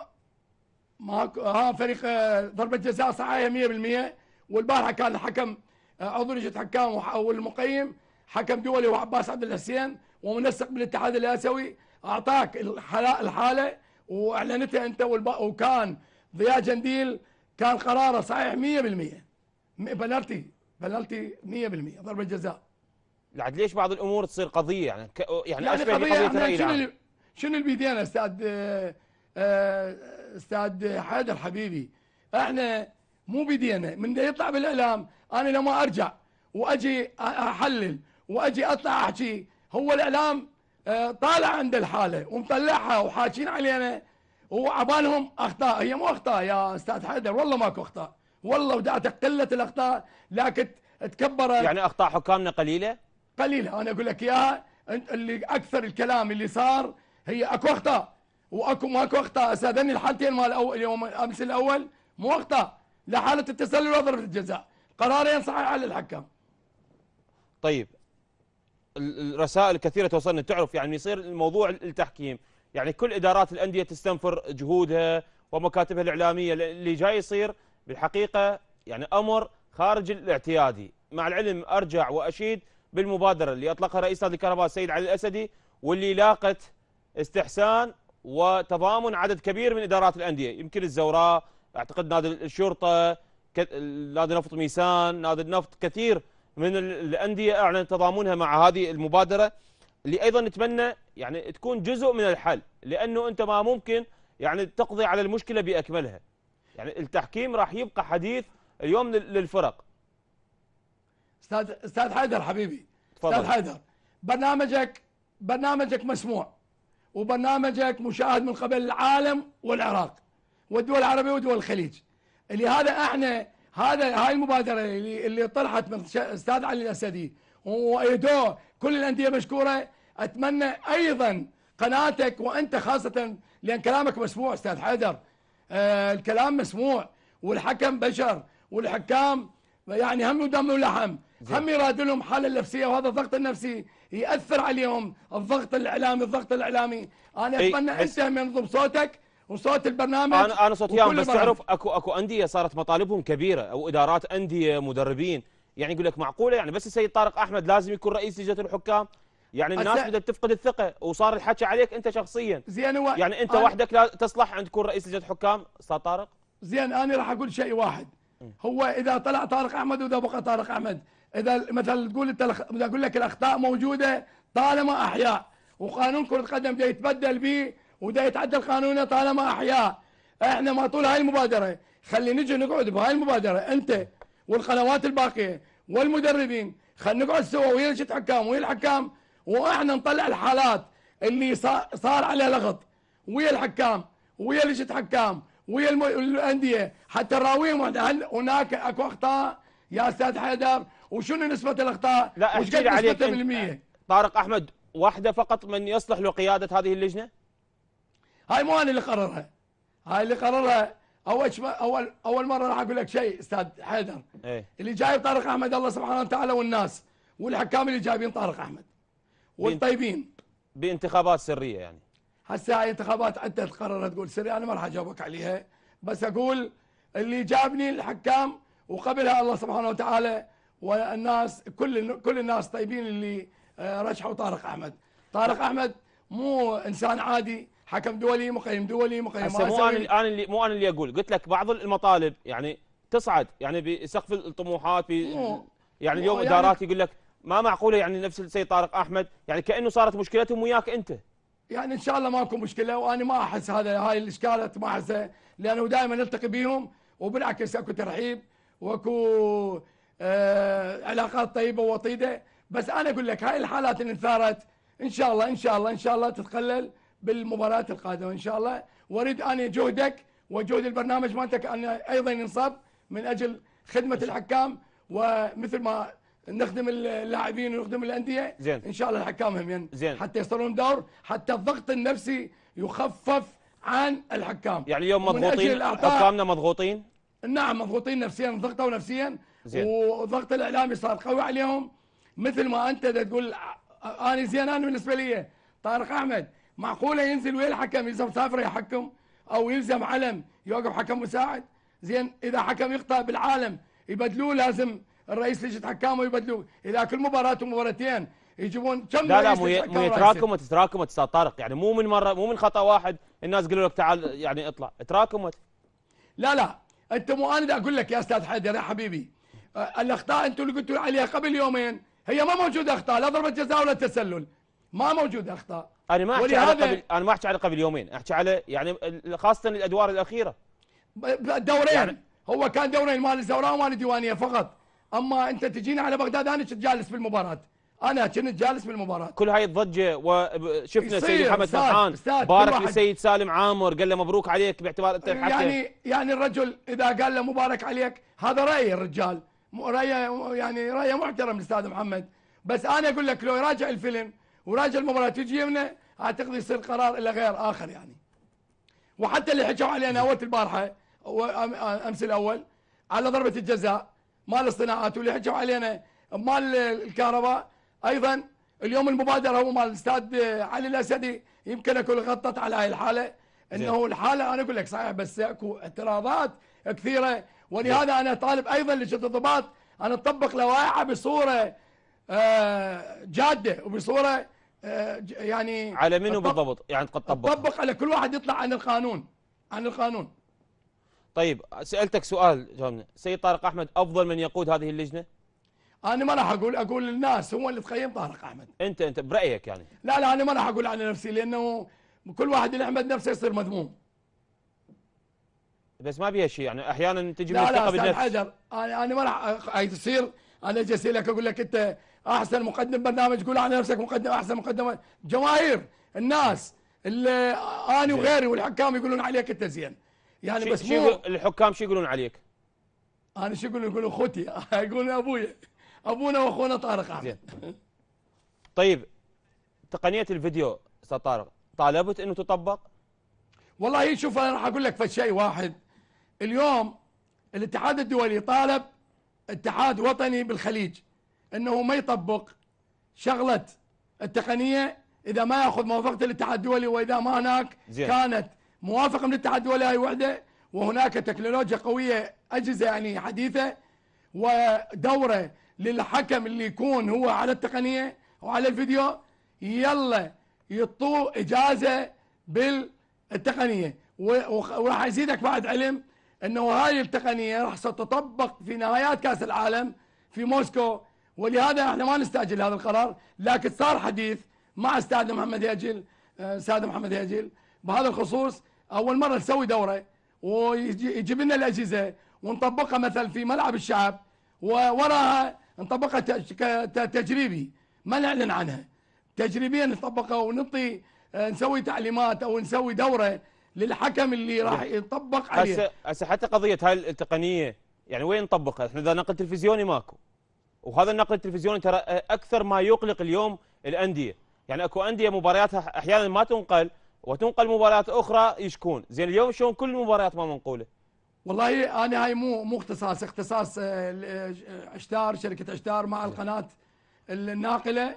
ماكو فريق ضربه جزاء صحيحه 100%. والبارحه كان الحكم عضو لجنه حكام والمقيم حكم دولي وعباس عبد الحسين ومنسق بالاتحاد الاسيوي، اعطاك الحاله واعلنتها انت وكان ضياء جنديل كان قراره صحيح 100%. بلنتي 100% ضربه جزاء. لعد ليش بعض الامور تصير قضيه يعني اشبه بقضيه الراي العام؟ شنو اللي بيدينا استاذ حيدر حبيبي؟ احنا مو بيدينا من يطلع بالاعلام. انا لما ارجع واجي احلل واجي اطلع احكي، هو الاعلام طالع عند الحاله ومطلعها وحاكين علينا وعبالهم اخطاء. هي مو اخطاء يا استاذ حيدر، والله ماكو اخطاء، والله ودعتك قله الاخطاء، لكن تكبرت. يعني اخطاء حكامنا قليله؟ قليله، انا اقول لك اياها. اللي اكثر الكلام اللي صار هي اكو اخطاء واكو ماكو اخطاء. هذني الحالتين مال اليوم امس الاول مو اخطاء، لا حاله التسلل ولا ضربه الجزاء، قرارين صحيح على الحكم. طيب الرسائل كثيره توصلنا، تعرف يعني يصير الموضوع التحكيم، يعني كل ادارات الانديه تستنفر جهودها ومكاتبها الاعلاميه، اللي جاي يصير بالحقيقه يعني امر خارج الاعتيادي. مع العلم ارجع واشيد بالمبادره اللي اطلقها رئيس نادي الكهرباء السيد علي الاسدي، واللي لاقت استحسان وتضامن عدد كبير من ادارات الانديه، يمكن الزوراء، اعتقد نادي الشرطه، نادي نفط ميسان، نادي النفط، كثير من الانديه اعلنت تضامنها مع هذه المبادره، اللي ايضا نتمنى يعني تكون جزء من الحل، لانه انت ما ممكن يعني تقضي على المشكله باكملها. يعني التحكيم راح يبقى حديث اليوم للفرق. استاذ حيدر حبيبي، تفضل. استاذ حيدر، برنامجك مسموع، وبرنامجك مشاهد من قبل العالم والعراق والدول العربيه ودول الخليج. لهذا احنا هاي المبادره اللي طرحت من استاذ علي الاسدي وايدوه كل الانديه مشكوره. اتمنى ايضا قناتك وانت خاصه، لان كلامك مسموع استاذ حيدر، الكلام مسموع، والحكم بشر، والحكام يعني هم ودم ولحم، هم يراد لهم حاله نفسيه، وهذا الضغط النفسي ياثر عليهم، الضغط الاعلامي. انا اتمنى انت ينضم صوتك وصوت البرنامج. انا صوتيان، بس تعرف اكو انديه صارت مطالبهم كبيره، او ادارات انديه، مدربين، يعني يقول لك معقوله يعني بس السيد طارق احمد لازم يكون رئيس لجنه الحكام؟ يعني الناس بدات تفقد الثقه، وصار الحكي عليك انت شخصيا. زين، يعني انت وحدك لا تصلح ان تكون رئيس لجنه حكام استاذ طارق؟ زين، انا راح اقول شيء واحد، هو اذا طلع طارق احمد واذا بقى طارق احمد، اذا مثلا تقول انت بدي اقول لك الاخطاء موجوده طالما احياء، وقانون كره القدم بده يتبدل به وده يتعدل قانونه طالما احياء. احنا ما طول هاي المبادره خلي نجي نقعد بهاي المبادره انت والقنوات الباقيه والمدربين، خلينا نقعد سوا ويا لجنه حكام ويا الحكام، واحنا نطلع الحالات اللي صار عليها لغط ويا الحكام ويا لجنه حكام ويا الانديه، حتى نراويهم هل هناك اكو اخطاء يا استاذ حيدر، وشنو نسبه الاخطاء؟ لا وش احكي لي عليك بالمية؟ طارق احمد واحده فقط من يصلح لقياده هذه اللجنه؟ هاي مو انا اللي قررها، هاي اللي قررها اول مره راح اقول لك شيء استاذ حيدر. اللي جايب طارق احمد الله سبحانه وتعالى والناس، والحكام اللي جايبين طارق احمد والطيبين بانتخابات سريه يعني. هسه هاي انتخابات انت تقرر تقول سري، انا ما راح اجاوبك عليها، بس اقول اللي جابني الحكام وقبلها الله سبحانه وتعالى والناس، كل الناس طيبين اللي رشحوا طارق احمد. طارق احمد مو انسان عادي، حكم دولي، مقيم دولي، مقيم هسه مو انا اللي اقول، قلت لك بعض المطالب يعني تصعد يعني بسقف الطموحات يعني اليوم يعني ادارات يقول لك ما معقوله يعني نفس السيد طارق احمد، يعني كانه صارت مشكلتهم وياك انت. يعني ان شاء الله ماكو مشكله، وانا ما احس هاي الاشكالات ما احسها، لانه دائما نلتقي بيهم، وبالعكس اكو ترحيب واكو علاقات طيبه ووطيده. بس انا اقول لك هاي الحالات اللي انثارت ان شاء الله ان شاء الله ان شاء الله تتقلل بالمباريات القادمه ان شاء الله، واريد انا جهدك وجهد البرنامج مالتك ان ايضا ينصب من اجل خدمه الحكام، ومثل ما نخدم اللاعبين ونخدم الانديه زين. ان شاء الله الحكام هم زين. حتى يصلون دور، حتى الضغط النفسي يخفف عن الحكام. يعني اليوم مضغوطين حكامنا مضغوطين؟ نعم مضغوطين نفسيا، ضغطوا نفسيا، وضغط الاعلامي صار قوي عليهم. مثل ما انت تقول انا زين، انا بالنسبه لي طارق احمد معقوله ينزل ويا الحكم يلزم سافر يحكم، او يلزم علم يوقف حكم مساعد؟ زين، اذا حكم يخطئ بالعالم يبدلوه، لازم الرئيس لجنه حكامه يبدلوه. اذا كل مباراه ومباراتين يجيبون كم لا مو تراكمت استاذ طارق، يعني مو من مره، مو من خطا واحد الناس قالوا لك تعال يعني اطلع، تراكمت. لا انت مو انا اقول لك يا استاذ حيدر يا حبيبي، الاخطاء انتم اللي قلتوا عليها قبل يومين هي ما موجوده اخطاء، لا ضربه جزاء ولا تسلل، ما موجوده اخطاء. انا ما احكي على قبل يومين، احكي على يعني خاصه الادوار الاخيره. الدورين يعني هو كان دورين، مال الزوراء ومال الديوانيه فقط، اما انت تجيني على بغداد انا كنت جالس بالمباراه، انا كنت جالس بالمباراه. كل هاي الضجه، وشفنا السيد محمد فرحان بارك للسيد سالم عامر، قال له مبروك عليك باعتبار انت الحكم. يعني الرجل اذا قال له مبارك عليك هذا راي الرجال، رايه محترم الاستاذ محمد، بس انا اقول لك لو يراجع الفيلم وراجع المباراه تجي يمنا اعتقد يصير قرار الى غير اخر يعني. وحتى اللي حكوا علينا اول البارحه امس الاول على ضربه الجزاء مال الصناعات، واللي حكوا علينا مال الكهرباء ايضا اليوم المبادره هو مال الاستاذ علي الاسدي، يمكن اكون غطت على هاي الحاله، انه الحاله انا اقول لك صحيح بس اكو اعتراضات كثيره، ولهذا انا طالب ايضا لجنه الضباط ان تطبق لوائح بصوره جاده وبصوره يعني على منو بالضبط؟ يعني قد تطبق على كل واحد يطلع عن القانون، عن القانون. طيب سالتك سؤال جاوبنا، سيد طارق احمد افضل من يقود هذه اللجنه؟ انا ما راح اقول للناس هو اللي تقيم طارق احمد. انت برايك يعني؟ لا انا ما راح اقول على نفسي، لانه كل واحد اللي يحمد نفسه يصير مذموم. بس ما بيها شيء يعني، احيانا تجي من لا الثقه استاذ بالنفس. حيدر، انا ما راح تصير انا اجي اسالك اقول لك انت احسن مقدم برنامج، تقول على نفسك مقدم احسن مقدم. جماهير الناس اللي انا وغيري والحكام يقولون عليك انت زين يعني. بس مو الحكام شو يقولون عليك؟ انا شو يقولون اخوتي يقولون ابونا واخونا طارق احمد. طيب تقنيه الفيديو استاذ طارق طالبت انه تطبق؟ والله شوف انا راح اقول لك في شيء واحد. اليوم الاتحاد الدولي طالب اتحاد وطني بالخليج انه ما يطبق شغله التقنيه اذا ما ياخذ موافقه الاتحاد الدولي، واذا ما هناك كانت موافقه من الاتحاد الدولي هاي وحده، وهناك تكنولوجيا قويه اجهزه يعني حديثه ودوره للحكم اللي يكون هو على التقنيه وعلى الفيديو، يلا يعطوه اجازه بالتقنيه. وراح ازيدك بعد علم انه هاي التقنيه راح ستطبق في نهايات كاس العالم في موسكو، ولهذا احنا ما نستعجل هذا القرار، لكن صار حديث مع استاذ محمد هيجل بهذا الخصوص. اول مره نسوي دوره ويجيب لنا الاجهزه ونطبقها مثلا في ملعب الشعب، ووراها نطبقها تجريبي ما نعلن عنها، تجريبيا نطبقها ونعطي نسوي تعليمات او نسوي دوره للحكم اللي راح يطبق عليه. هسه حتى قضيه هاي التقنيه يعني وين نطبقها؟ احنا اذا نقل تلفزيوني ماكو، وهذا النقل التلفزيوني ترى اكثر ما يقلق اليوم الانديه، يعني اكو انديه مبارياتها احيانا ما تنقل وتنقل مباريات اخرى يشكون، زين اليوم شلون كل المباريات ما منقوله؟ والله انا هاي مو اختصاص اشتار، شركه اشتار مع القناه الناقله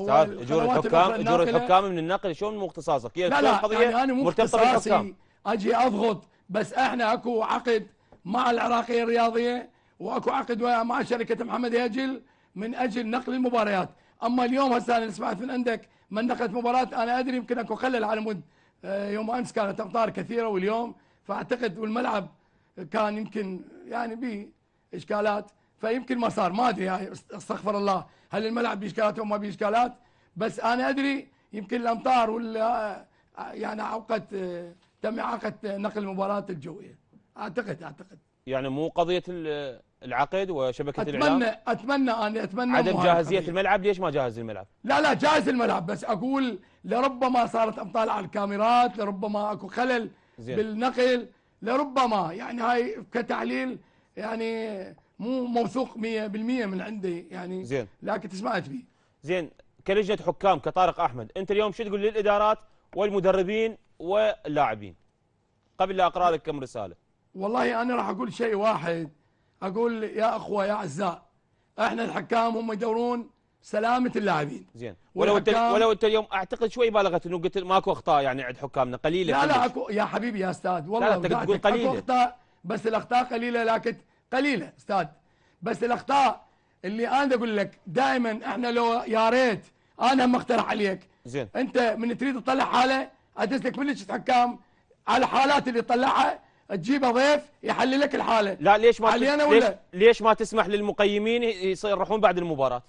اجور الحكام من النقل، شلون مو اختصاصك؟ لا يعني انا مو اختصاصي اجي اضغط، بس احنا اكو عقد مع العراقيه الرياضيه واكو عقد مع شركه محمد هيجل من اجل نقل المباريات. اما اليوم هسه انا سمعت من عندك من نقلت مباراه، انا ادري يمكن اكو خلل على مود يوم امس كانت امطار كثيره، واليوم فاعتقد والملعب كان يمكن يعني به اشكالات، فيمكن ما صار، ما ادري يعني استغفر الله هل الملعب باشكالات او ما باشكالات، بس انا ادري يمكن الامطار ولا يعني تم اعاقه نقل المباراه الجويه. اعتقد يعني مو قضيه العقد وشبكه الاعلام؟ اتمنى عدم جاهزيه الملعب. ليش ما جاهز الملعب؟ لا جاهز الملعب، بس اقول لربما صارت امطار على الكاميرات، لربما اكو خلل بالنقل، لربما يعني هاي كتحليل يعني مو موثوق 100% من عندي يعني زين، لكن تسمعت بي. زين كلجنه حكام كطارق احمد، انت اليوم شو تقول للادارات والمدربين واللاعبين قبل لا اقرا لك كم رساله؟ والله انا راح اقول شيء واحد، اقول يا اخوه يا اعزاء، احنا الحكام هم يدورون سلامه اللاعبين. زين، ولو انت اليوم اعتقد شوي بالغت انه قلت ماكو اخطاء يعني عند حكامنا قليله. لا اكو يا حبيبي يا استاذ، والله لا تقول قليله، اكو اخطاء بس الاخطاء قليله، لكن قليله استاذ، بس الاخطاء اللي انا اقول لك دائما احنا لو يا ريت انا هم اقترح عليك. زين، انت من تريد تطلع حاله ادز لك من لجنه حكام على الحالات اللي تطلعها، تجيبه ضيف يحلل لك الحاله. لا ليش ما تسمح للمقيمين يروحون بعد المباراه؟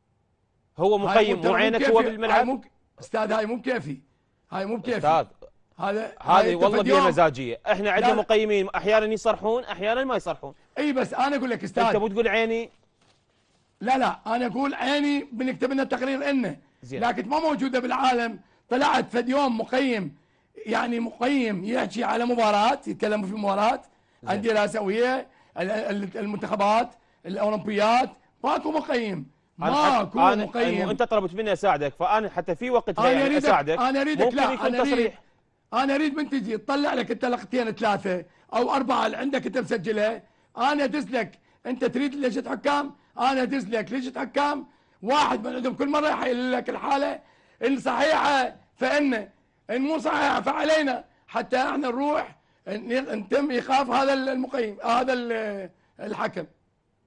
هو مقيم مو عينك هو بالملعب. استاذ هاي مو كيفي، استاذ هذه والله بيها مزاجيه، احنا عندنا مقيمين احيانا يصرحون احيانا ما يصرحون. اي بس انا اقول لك استاذ، انت مو تقول عيني. لا انا اقول عيني بنكتب لنا التقرير انه لكن ما موجوده بالعالم. طلعت فد يوم مقيم يعني مقيم يحكي على مباراه، يتكلم في مباراه انديه الاسيويه المنتخبات الاولمبيات، ماكو مقيم، ماكو مقيم. انت طلبت مني اساعدك، فانا حتى في وقت يعني اساعدك. انا اريدك لا انا اريد من تجي تطلع لك انت لقطتين 3 أو 4 اللي عندك انت مسجلها، انا ادز لك. انت تريد لجنه حكام، انا ادز لك لجنه حكام واحد من عندهم كل مره يحلل لك الحاله ان صحيحه فان مو صحيحه فعلينا حتى احنا نروح نتم ايقاف هذا المقيم هذا الحكم.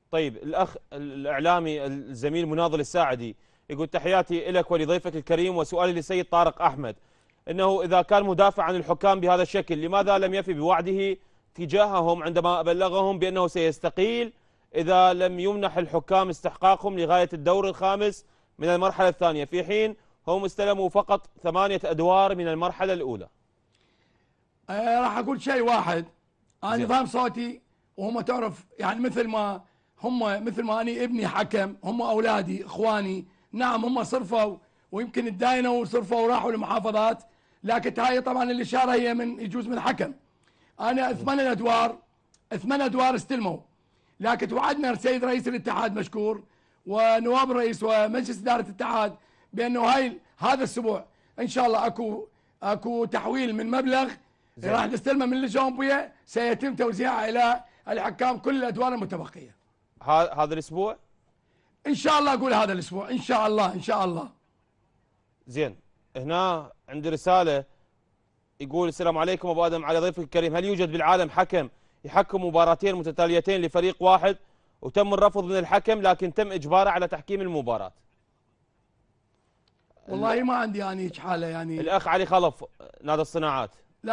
طيب الاخ الاعلامي الزميل مناضل الساعدي يقول تحياتي لك ولضيفك الكريم، وسؤالي للسيد طارق احمد انه اذا كان مدافع عن الحكام بهذا الشكل لماذا لم يفي بوعده تجاههم عندما بلغهم بانه سيستقيل اذا لم يمنح الحكام استحقاقهم لغايه الدور الخامس من المرحله الثانيه، في حين هم استلموا فقط 8 أدوار من المرحله الاولى؟ راح اقول شيء واحد، انا نظام صوتي وهم تعرف يعني مثل ما اني ابني حكم، هم اولادي اخواني، نعم هم صرفوا ويمكن تداينوا وصرفوا وراحوا لمحافظات، لكن هاي طبعا الاشاره هي من يجوز من حكم. انا 8 ادوار استلموا، لكن توعدنا السيد رئيس الاتحاد مشكور ونواب الرئيس ومجلس اداره الاتحاد بانه هذا الاسبوع ان شاء الله اكو تحويل من مبلغ راح نستلمه من اللجنه الاولمبيه سيتم توزيعها الى الحكام كل الادوار المتبقيه. هذا الاسبوع؟ ان شاء الله اقول هذا الاسبوع ان شاء الله ان شاء الله. زين، هنا عندي رساله يقول السلام عليكم ابو ادم على ضيفك الكريم، هل يوجد بالعالم حكم يحكم مباراتين متتاليتين لفريق واحد وتم الرفض من الحكم لكن تم اجباره على تحكيم المباراه؟ والله ما عندي يعني هيك حاله يعني. الاخ علي خلف نادي الصناعات.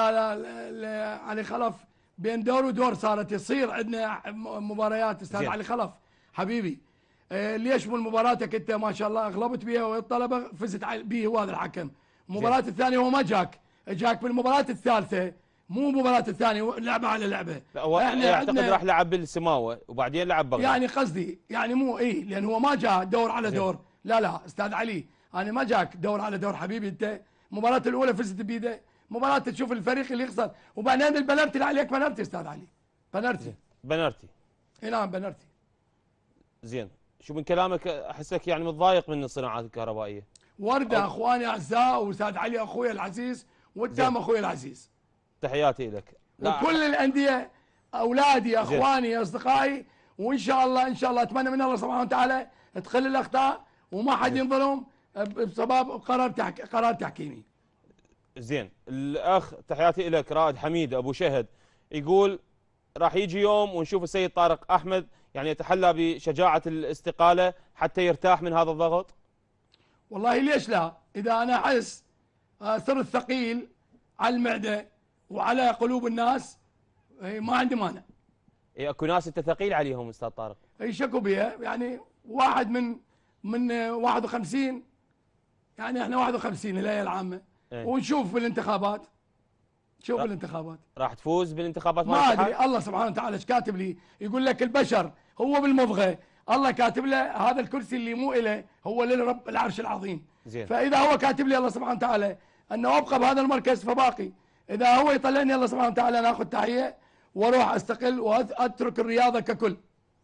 لا علي خلف بين دور ودور صارت يصير عندنا مباريات استاذ علي خلف حبيبي. ليش من مباراتك انت ما شاء الله اغلبت بها والطلبه فزت به هو هذا الحكم. المباراه الثانيه هو ما جاك بالمباراه الثالثه، مو المباراه الثانيه لعبه على لعبه. لا هو اعتقد راح لعب بالسماوه وبعدين لعب بغداد. يعني قصدي يعني مو لان هو ما جاء دور على دور. لا استاذ علي انا ما جاك دور على دور حبيبي، انت المباراه الاولى فزت بيده، مباراه تشوف الفريق اللي يخسر، وبعدين البنالتي اللي عليك بنالتي استاذ علي. بنالتي اي نعم بنالتي. زين، شو من كلامك احسك يعني متضايق من الصناعات الكهربائيه. ورده اخواني اعزاء واستاذ علي اخوي العزيز والتام اخوي العزيز. تحياتي لك. وكل الانديه اولادي اخواني اصدقائي، وان شاء الله اتمنى من الله سبحانه وتعالى تقل الاخطاء وما حد ينظلم بسبب قرار تحكيمي. زين، الاخ تحياتي لك رائد حميد ابو شهد يقول راح يجي يوم ونشوف السيد طارق احمد يعني يتحلى بشجاعه الاستقاله حتى يرتاح من هذا الضغط. والله ليش لا؟ اذا انا احس صرت ثقيل على المعده وعلى قلوب الناس ما عندي مانع. اكو ناس انت ثقيل عليهم استاذ طارق. شكوا بها يعني واحد من 51 يعني احنا 51 الهيئه العامه ونشوف بالانتخابات. شوف بالانتخابات راح تفوز بالانتخابات ما ادري الله سبحانه وتعالى ايش كاتب لي. يقول لك البشر هو بالمضغه الله كاتب له هذا الكرسي اللي مو إله هو للرب العرش العظيم. زين. فاذا هو كاتب لي الله سبحانه وتعالى انه ابقى بهذا المركز فباقي، اذا هو يطلعني الله سبحانه وتعالى ناخذ تحيه واروح استقل واترك الرياضه ككل.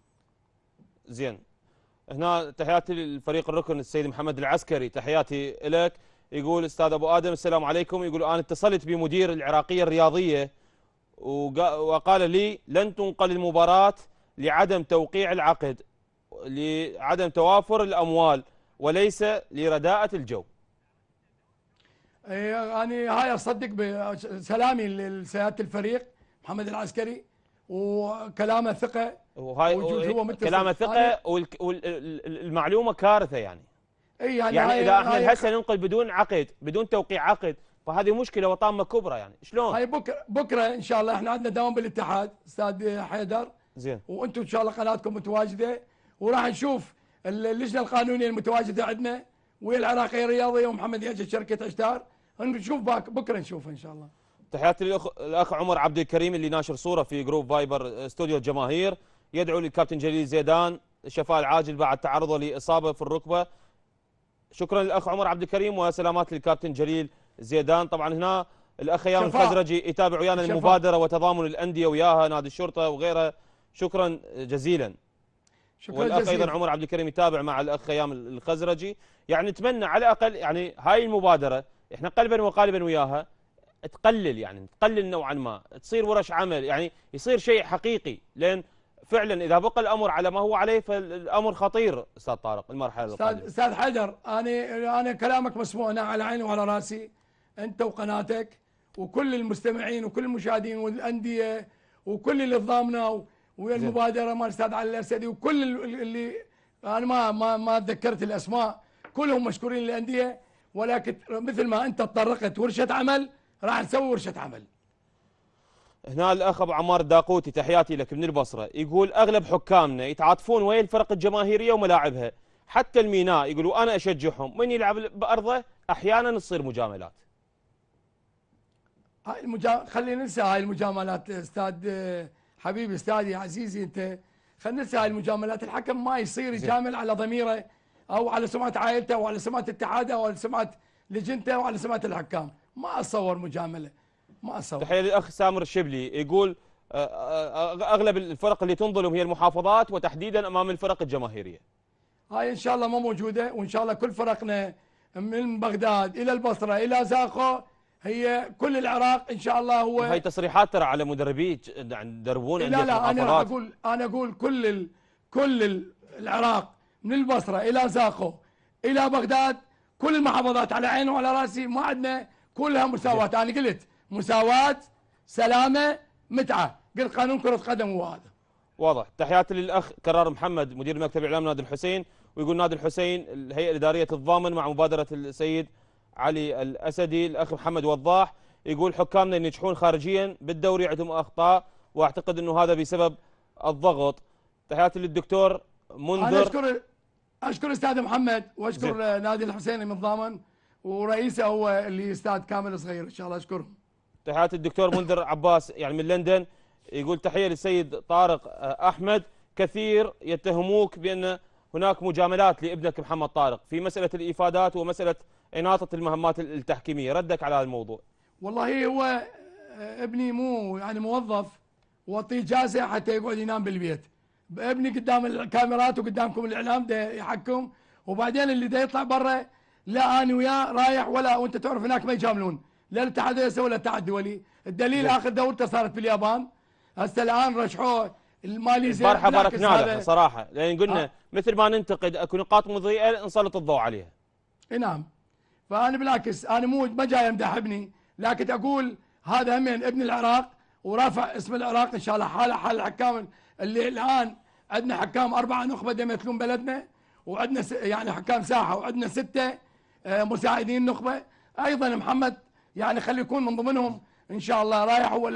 زين، هنا تحياتي للفريق الركن السيد محمد العسكري، تحياتي لك. يقول استاذ ابو ادم السلام عليكم، يقول انا اتصلت بمدير العراقيه الرياضيه وقال لي لن تنقل المباراه لعدم توقيع العقد لعدم توافر الاموال وليس لرداءة الجو. يعني هاي اصدق بسلامي لسياده الفريق محمد العسكري وكلامه ثقه وهاي كلامه ثقه والمعلومه كارثه يعني. يعني اذا احنا هسه ننقل بدون عقد بدون توقيع عقد فهذه مشكله وطامه كبرى يعني شلون؟ هاي بكره ان شاء الله احنا عندنا دوام بالاتحاد استاذ حيدر. زين. وانتم ان شاء الله قناتكم متواجده وراح نشوف اللجنه القانونيه المتواجده عندنا ويا العراقيه الرياضيه ومحمد يجي شركه عشتار نشوف بكره نشوف ان شاء الله. تحياتي للاخ عمر عبد الكريم اللي ناشر صوره في جروب فايبر استوديو الجماهير يدعو للكابتن جليل زيدان الشفاء العاجل بعد تعرضه لاصابه في الركبه. شكرا للاخ عمر عبد الكريم وسلامات للكابتن جليل زيدان. طبعا هنا الاخ ايام الخزرجي يتابع ويانا المبادره وتضامن الانديه وياها نادي الشرطه وغيرها. شكرا جزيلا. والاخ ايضا عمر عبد الكريم يتابع مع الاخ ايام الخزرجي. يعني نتمنى على الاقل يعني هاي المبادره احنا قلبا وقالبا وياها تقلل يعني تقلل نوعا ما تصير ورش عمل يعني يصير شيء حقيقي لان فعلا اذا بقى الامر على ما هو عليه فالامر خطير استاذ طارق المرحله القادمه. استاذ حيدر انا كلامك مسموع انا على عيني وعلى راسي انت وقناتك وكل المستمعين وكل المشاهدين والانديه وكل اللي تضامنا ويا المبادره مال الاستاذ علي الاسدي وكل اللي انا ما تذكرت الاسماء، كلهم مشكورين للانديه، ولكن مثل ما انت تطرقت ورشه عمل راح نسوي ورشه عمل. هنا الاخ ابو عمار الداقوتي تحياتي لك من البصره، يقول اغلب حكامنا يتعاطفون ويا الفرق الجماهيريه وملاعبها، حتى الميناء يقولوا انا اشجعهم، من يلعب بارضه احيانا تصير مجاملات. خلينا ننسى هاي المجاملات استاذ حبيبي استاذي عزيزي انت، خلينا ننسى هاي المجاملات، الحكم ما يصير يجامل على ضميره او على سمعه عائلته او على سمعه اتحاده او على سمعه لجنته او على سمعه الحكام، ما اتصور مجامله، ما اتصور. تحيه للاخ سامر الشبلي يقول اغلب الفرق اللي تنظلم هي المحافظات وتحديدا امام الفرق الجماهيريه. هاي ان شاء الله ما موجوده، وان شاء الله كل فرقنا من بغداد الى البصره الى زاخو هي كل العراق ان شاء الله هو. هاي تصريحات ترى على مدربي يدربون لا لا انا اقول كل العراق من البصره الى زاخو الى بغداد كل المحافظات على عيني وعلى راسي، ما عندنا كلها مساواه، انا قلت مساواه سلامه متعه، قلت قانون كره قدم هو هذا. واضح. تحياتي للاخ كرار محمد مدير مكتب اعلام نادي الحسين، ويقول نادي الحسين الهيئه الاداريه تتضامن مع مبادره السيد علي الاسدي. الاخ محمد وضاح يقول حكامنا ينجحون خارجيا بالدوري عندهم اخطاء واعتقد انه هذا بسبب الضغط. تحياتي للدكتور منذر. انا اشكر استاذ محمد واشكر نادي الحسين المتضامن ورئيسه هو اللي استاذ كامل صغير ان شاء الله اشكرهم. تحياتي الدكتور منذر عباس يعني من لندن، يقول تحيه للسيد طارق احمد، كثير يتهموك بان هناك مجاملات لابنك محمد طارق في مساله الافادات ومساله اناطه المهمات التحكيميه، ردك على هذا الموضوع. والله هو ابني مو يعني موظف واعطيه اجازه حتى يقعد ينام بالبيت، ابني قدام الكاميرات وقدامكم الاعلام ده يحكم، وبعدين اللي ده يطلع برا لا انا وياه رايح ولا، وانت تعرف هناك ما يجاملون لا الاتحاد الاسيوي ولا الاتحاد الدولي، الدليل اخر دورته صارت باليابان، هسه الان رشحوه الماليزيا. البارحه باركنا له صراحه، لان قلنا مثل ما ننتقد اكو نقاط مضيئه نسلط الضوء عليها. نعم. فانا بالعكس انا ما جاي امدح ابني، لكن اقول هذا همين ابن العراق ورافع اسم العراق ان شاء الله، حال الحكام اللي الان عندنا حكام 4 نخبه يمثلون بلدنا، وعندنا يعني حكام ساحه، وعندنا 6 مساعدين نخبه، ايضا محمد يعني خلي يكون من ضمنهم ان شاء الله، رايح هو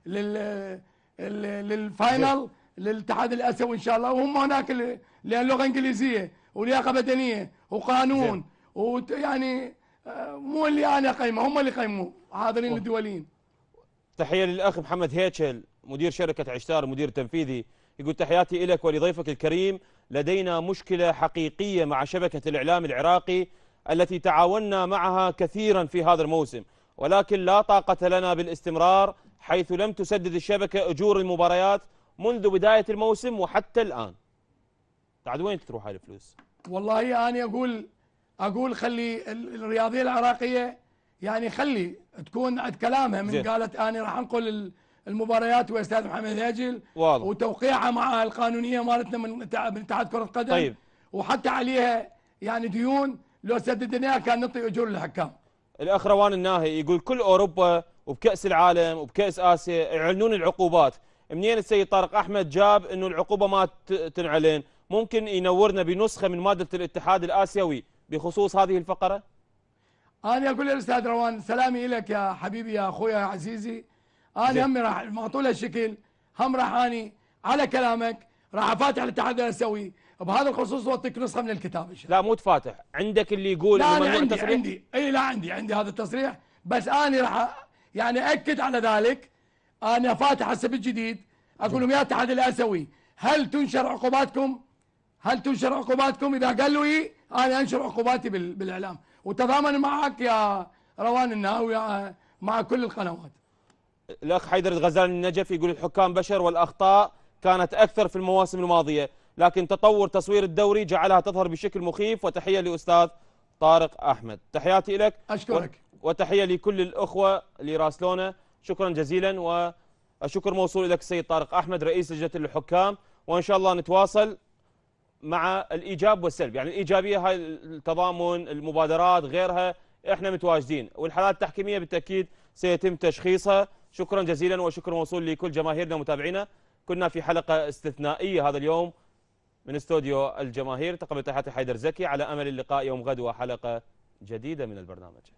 للفاينل للاتحاد الاسيوي ان شاء الله، وهم هناك لان لغه انجليزيه ولياقه بدنيه وقانون ويعني مو اللي انا اقيمه، هم اللي يقيموه حاضرين الدوليين. تحيه للاخ محمد هيتشل مدير شركه عشتار مدير تنفيذي، يقول تحياتي لك ولضيفك الكريم، لدينا مشكله حقيقيه مع شبكه الاعلام العراقي التي تعاوننا معها كثيرا في هذا الموسم، ولكن لا طاقه لنا بالاستمرار حيث لم تسدد الشبكه اجور المباريات منذ بدايه الموسم وحتى الان. بعد وين تروح هاي الفلوس؟ والله انا اقول خلي الرياضيه العراقيه يعني خلي تكون عند كلامها من قالت انا راح انقل المباريات ويا استاذ محمد هاجل وتوقيعها مع القانونيه مالتنا من اتحاد كره القدم. طيب. وحتى عليها يعني ديون لو سددناها كان نعطي اجور للحكام. الاخ روان الناهي يقول كل اوروبا وبكاس العالم وبكاس اسيا يعلنون العقوبات، منين السيد طارق احمد جاب انه العقوبه ما تنعلن؟ ممكن ينورنا بنسخه من ماده الاتحاد الاسيوي بخصوص هذه الفقره؟ انا اقول للاستاذ روان سلامي لك يا حبيبي يا اخويا يا عزيزي، انا همي راح معطول هالشكل، هم راح اني على كلامك راح افاتح الاتحاد الاسيوي بهذا الخصوص واعطيك نسخه من الكتاب. لا مو تفاتح، عندك اللي يقول انه ممنوع التصريح؟ عندي اي لا عندي هذا التصريح، بس انا راح يعني اكد على ذلك. انا فاتح هسه بالجديد اقول لهم يا الاتحاد الاسيوي هل تنشر عقوباتكم؟ اذا قالوا اي انا انشر عقوباتي بالاعلام، وتضامن معك يا روان الناوي مع كل القنوات. الاخ حيدر الغزالي النجف يقول الحكام بشر والاخطاء كانت اكثر في المواسم الماضيه، لكن تطور تصوير الدوري جعلها تظهر بشكل مخيف. وتحيه لاستاذ طارق احمد. تحياتي لك. اشكرك. وتحيه لكل الاخوه اللي راسلونا، شكرا جزيلا. والشكر موصول لك السيد طارق احمد رئيس لجنه الحكام، وان شاء الله نتواصل مع الايجاب والسلب، يعني الايجابيه هاي التضامن المبادرات غيرها احنا متواجدين، والحالات التحكيميه بالتاكيد سيتم تشخيصها. شكرا جزيلا وشكر موصول لكل جماهيرنا ومتابعينا كنا في حلقة استثنائية هذا اليوم من استوديو الجماهير. تقبل تحياتي حيدر زكي، على أمل اللقاء يوم غد وحلقة جديدة من البرنامج.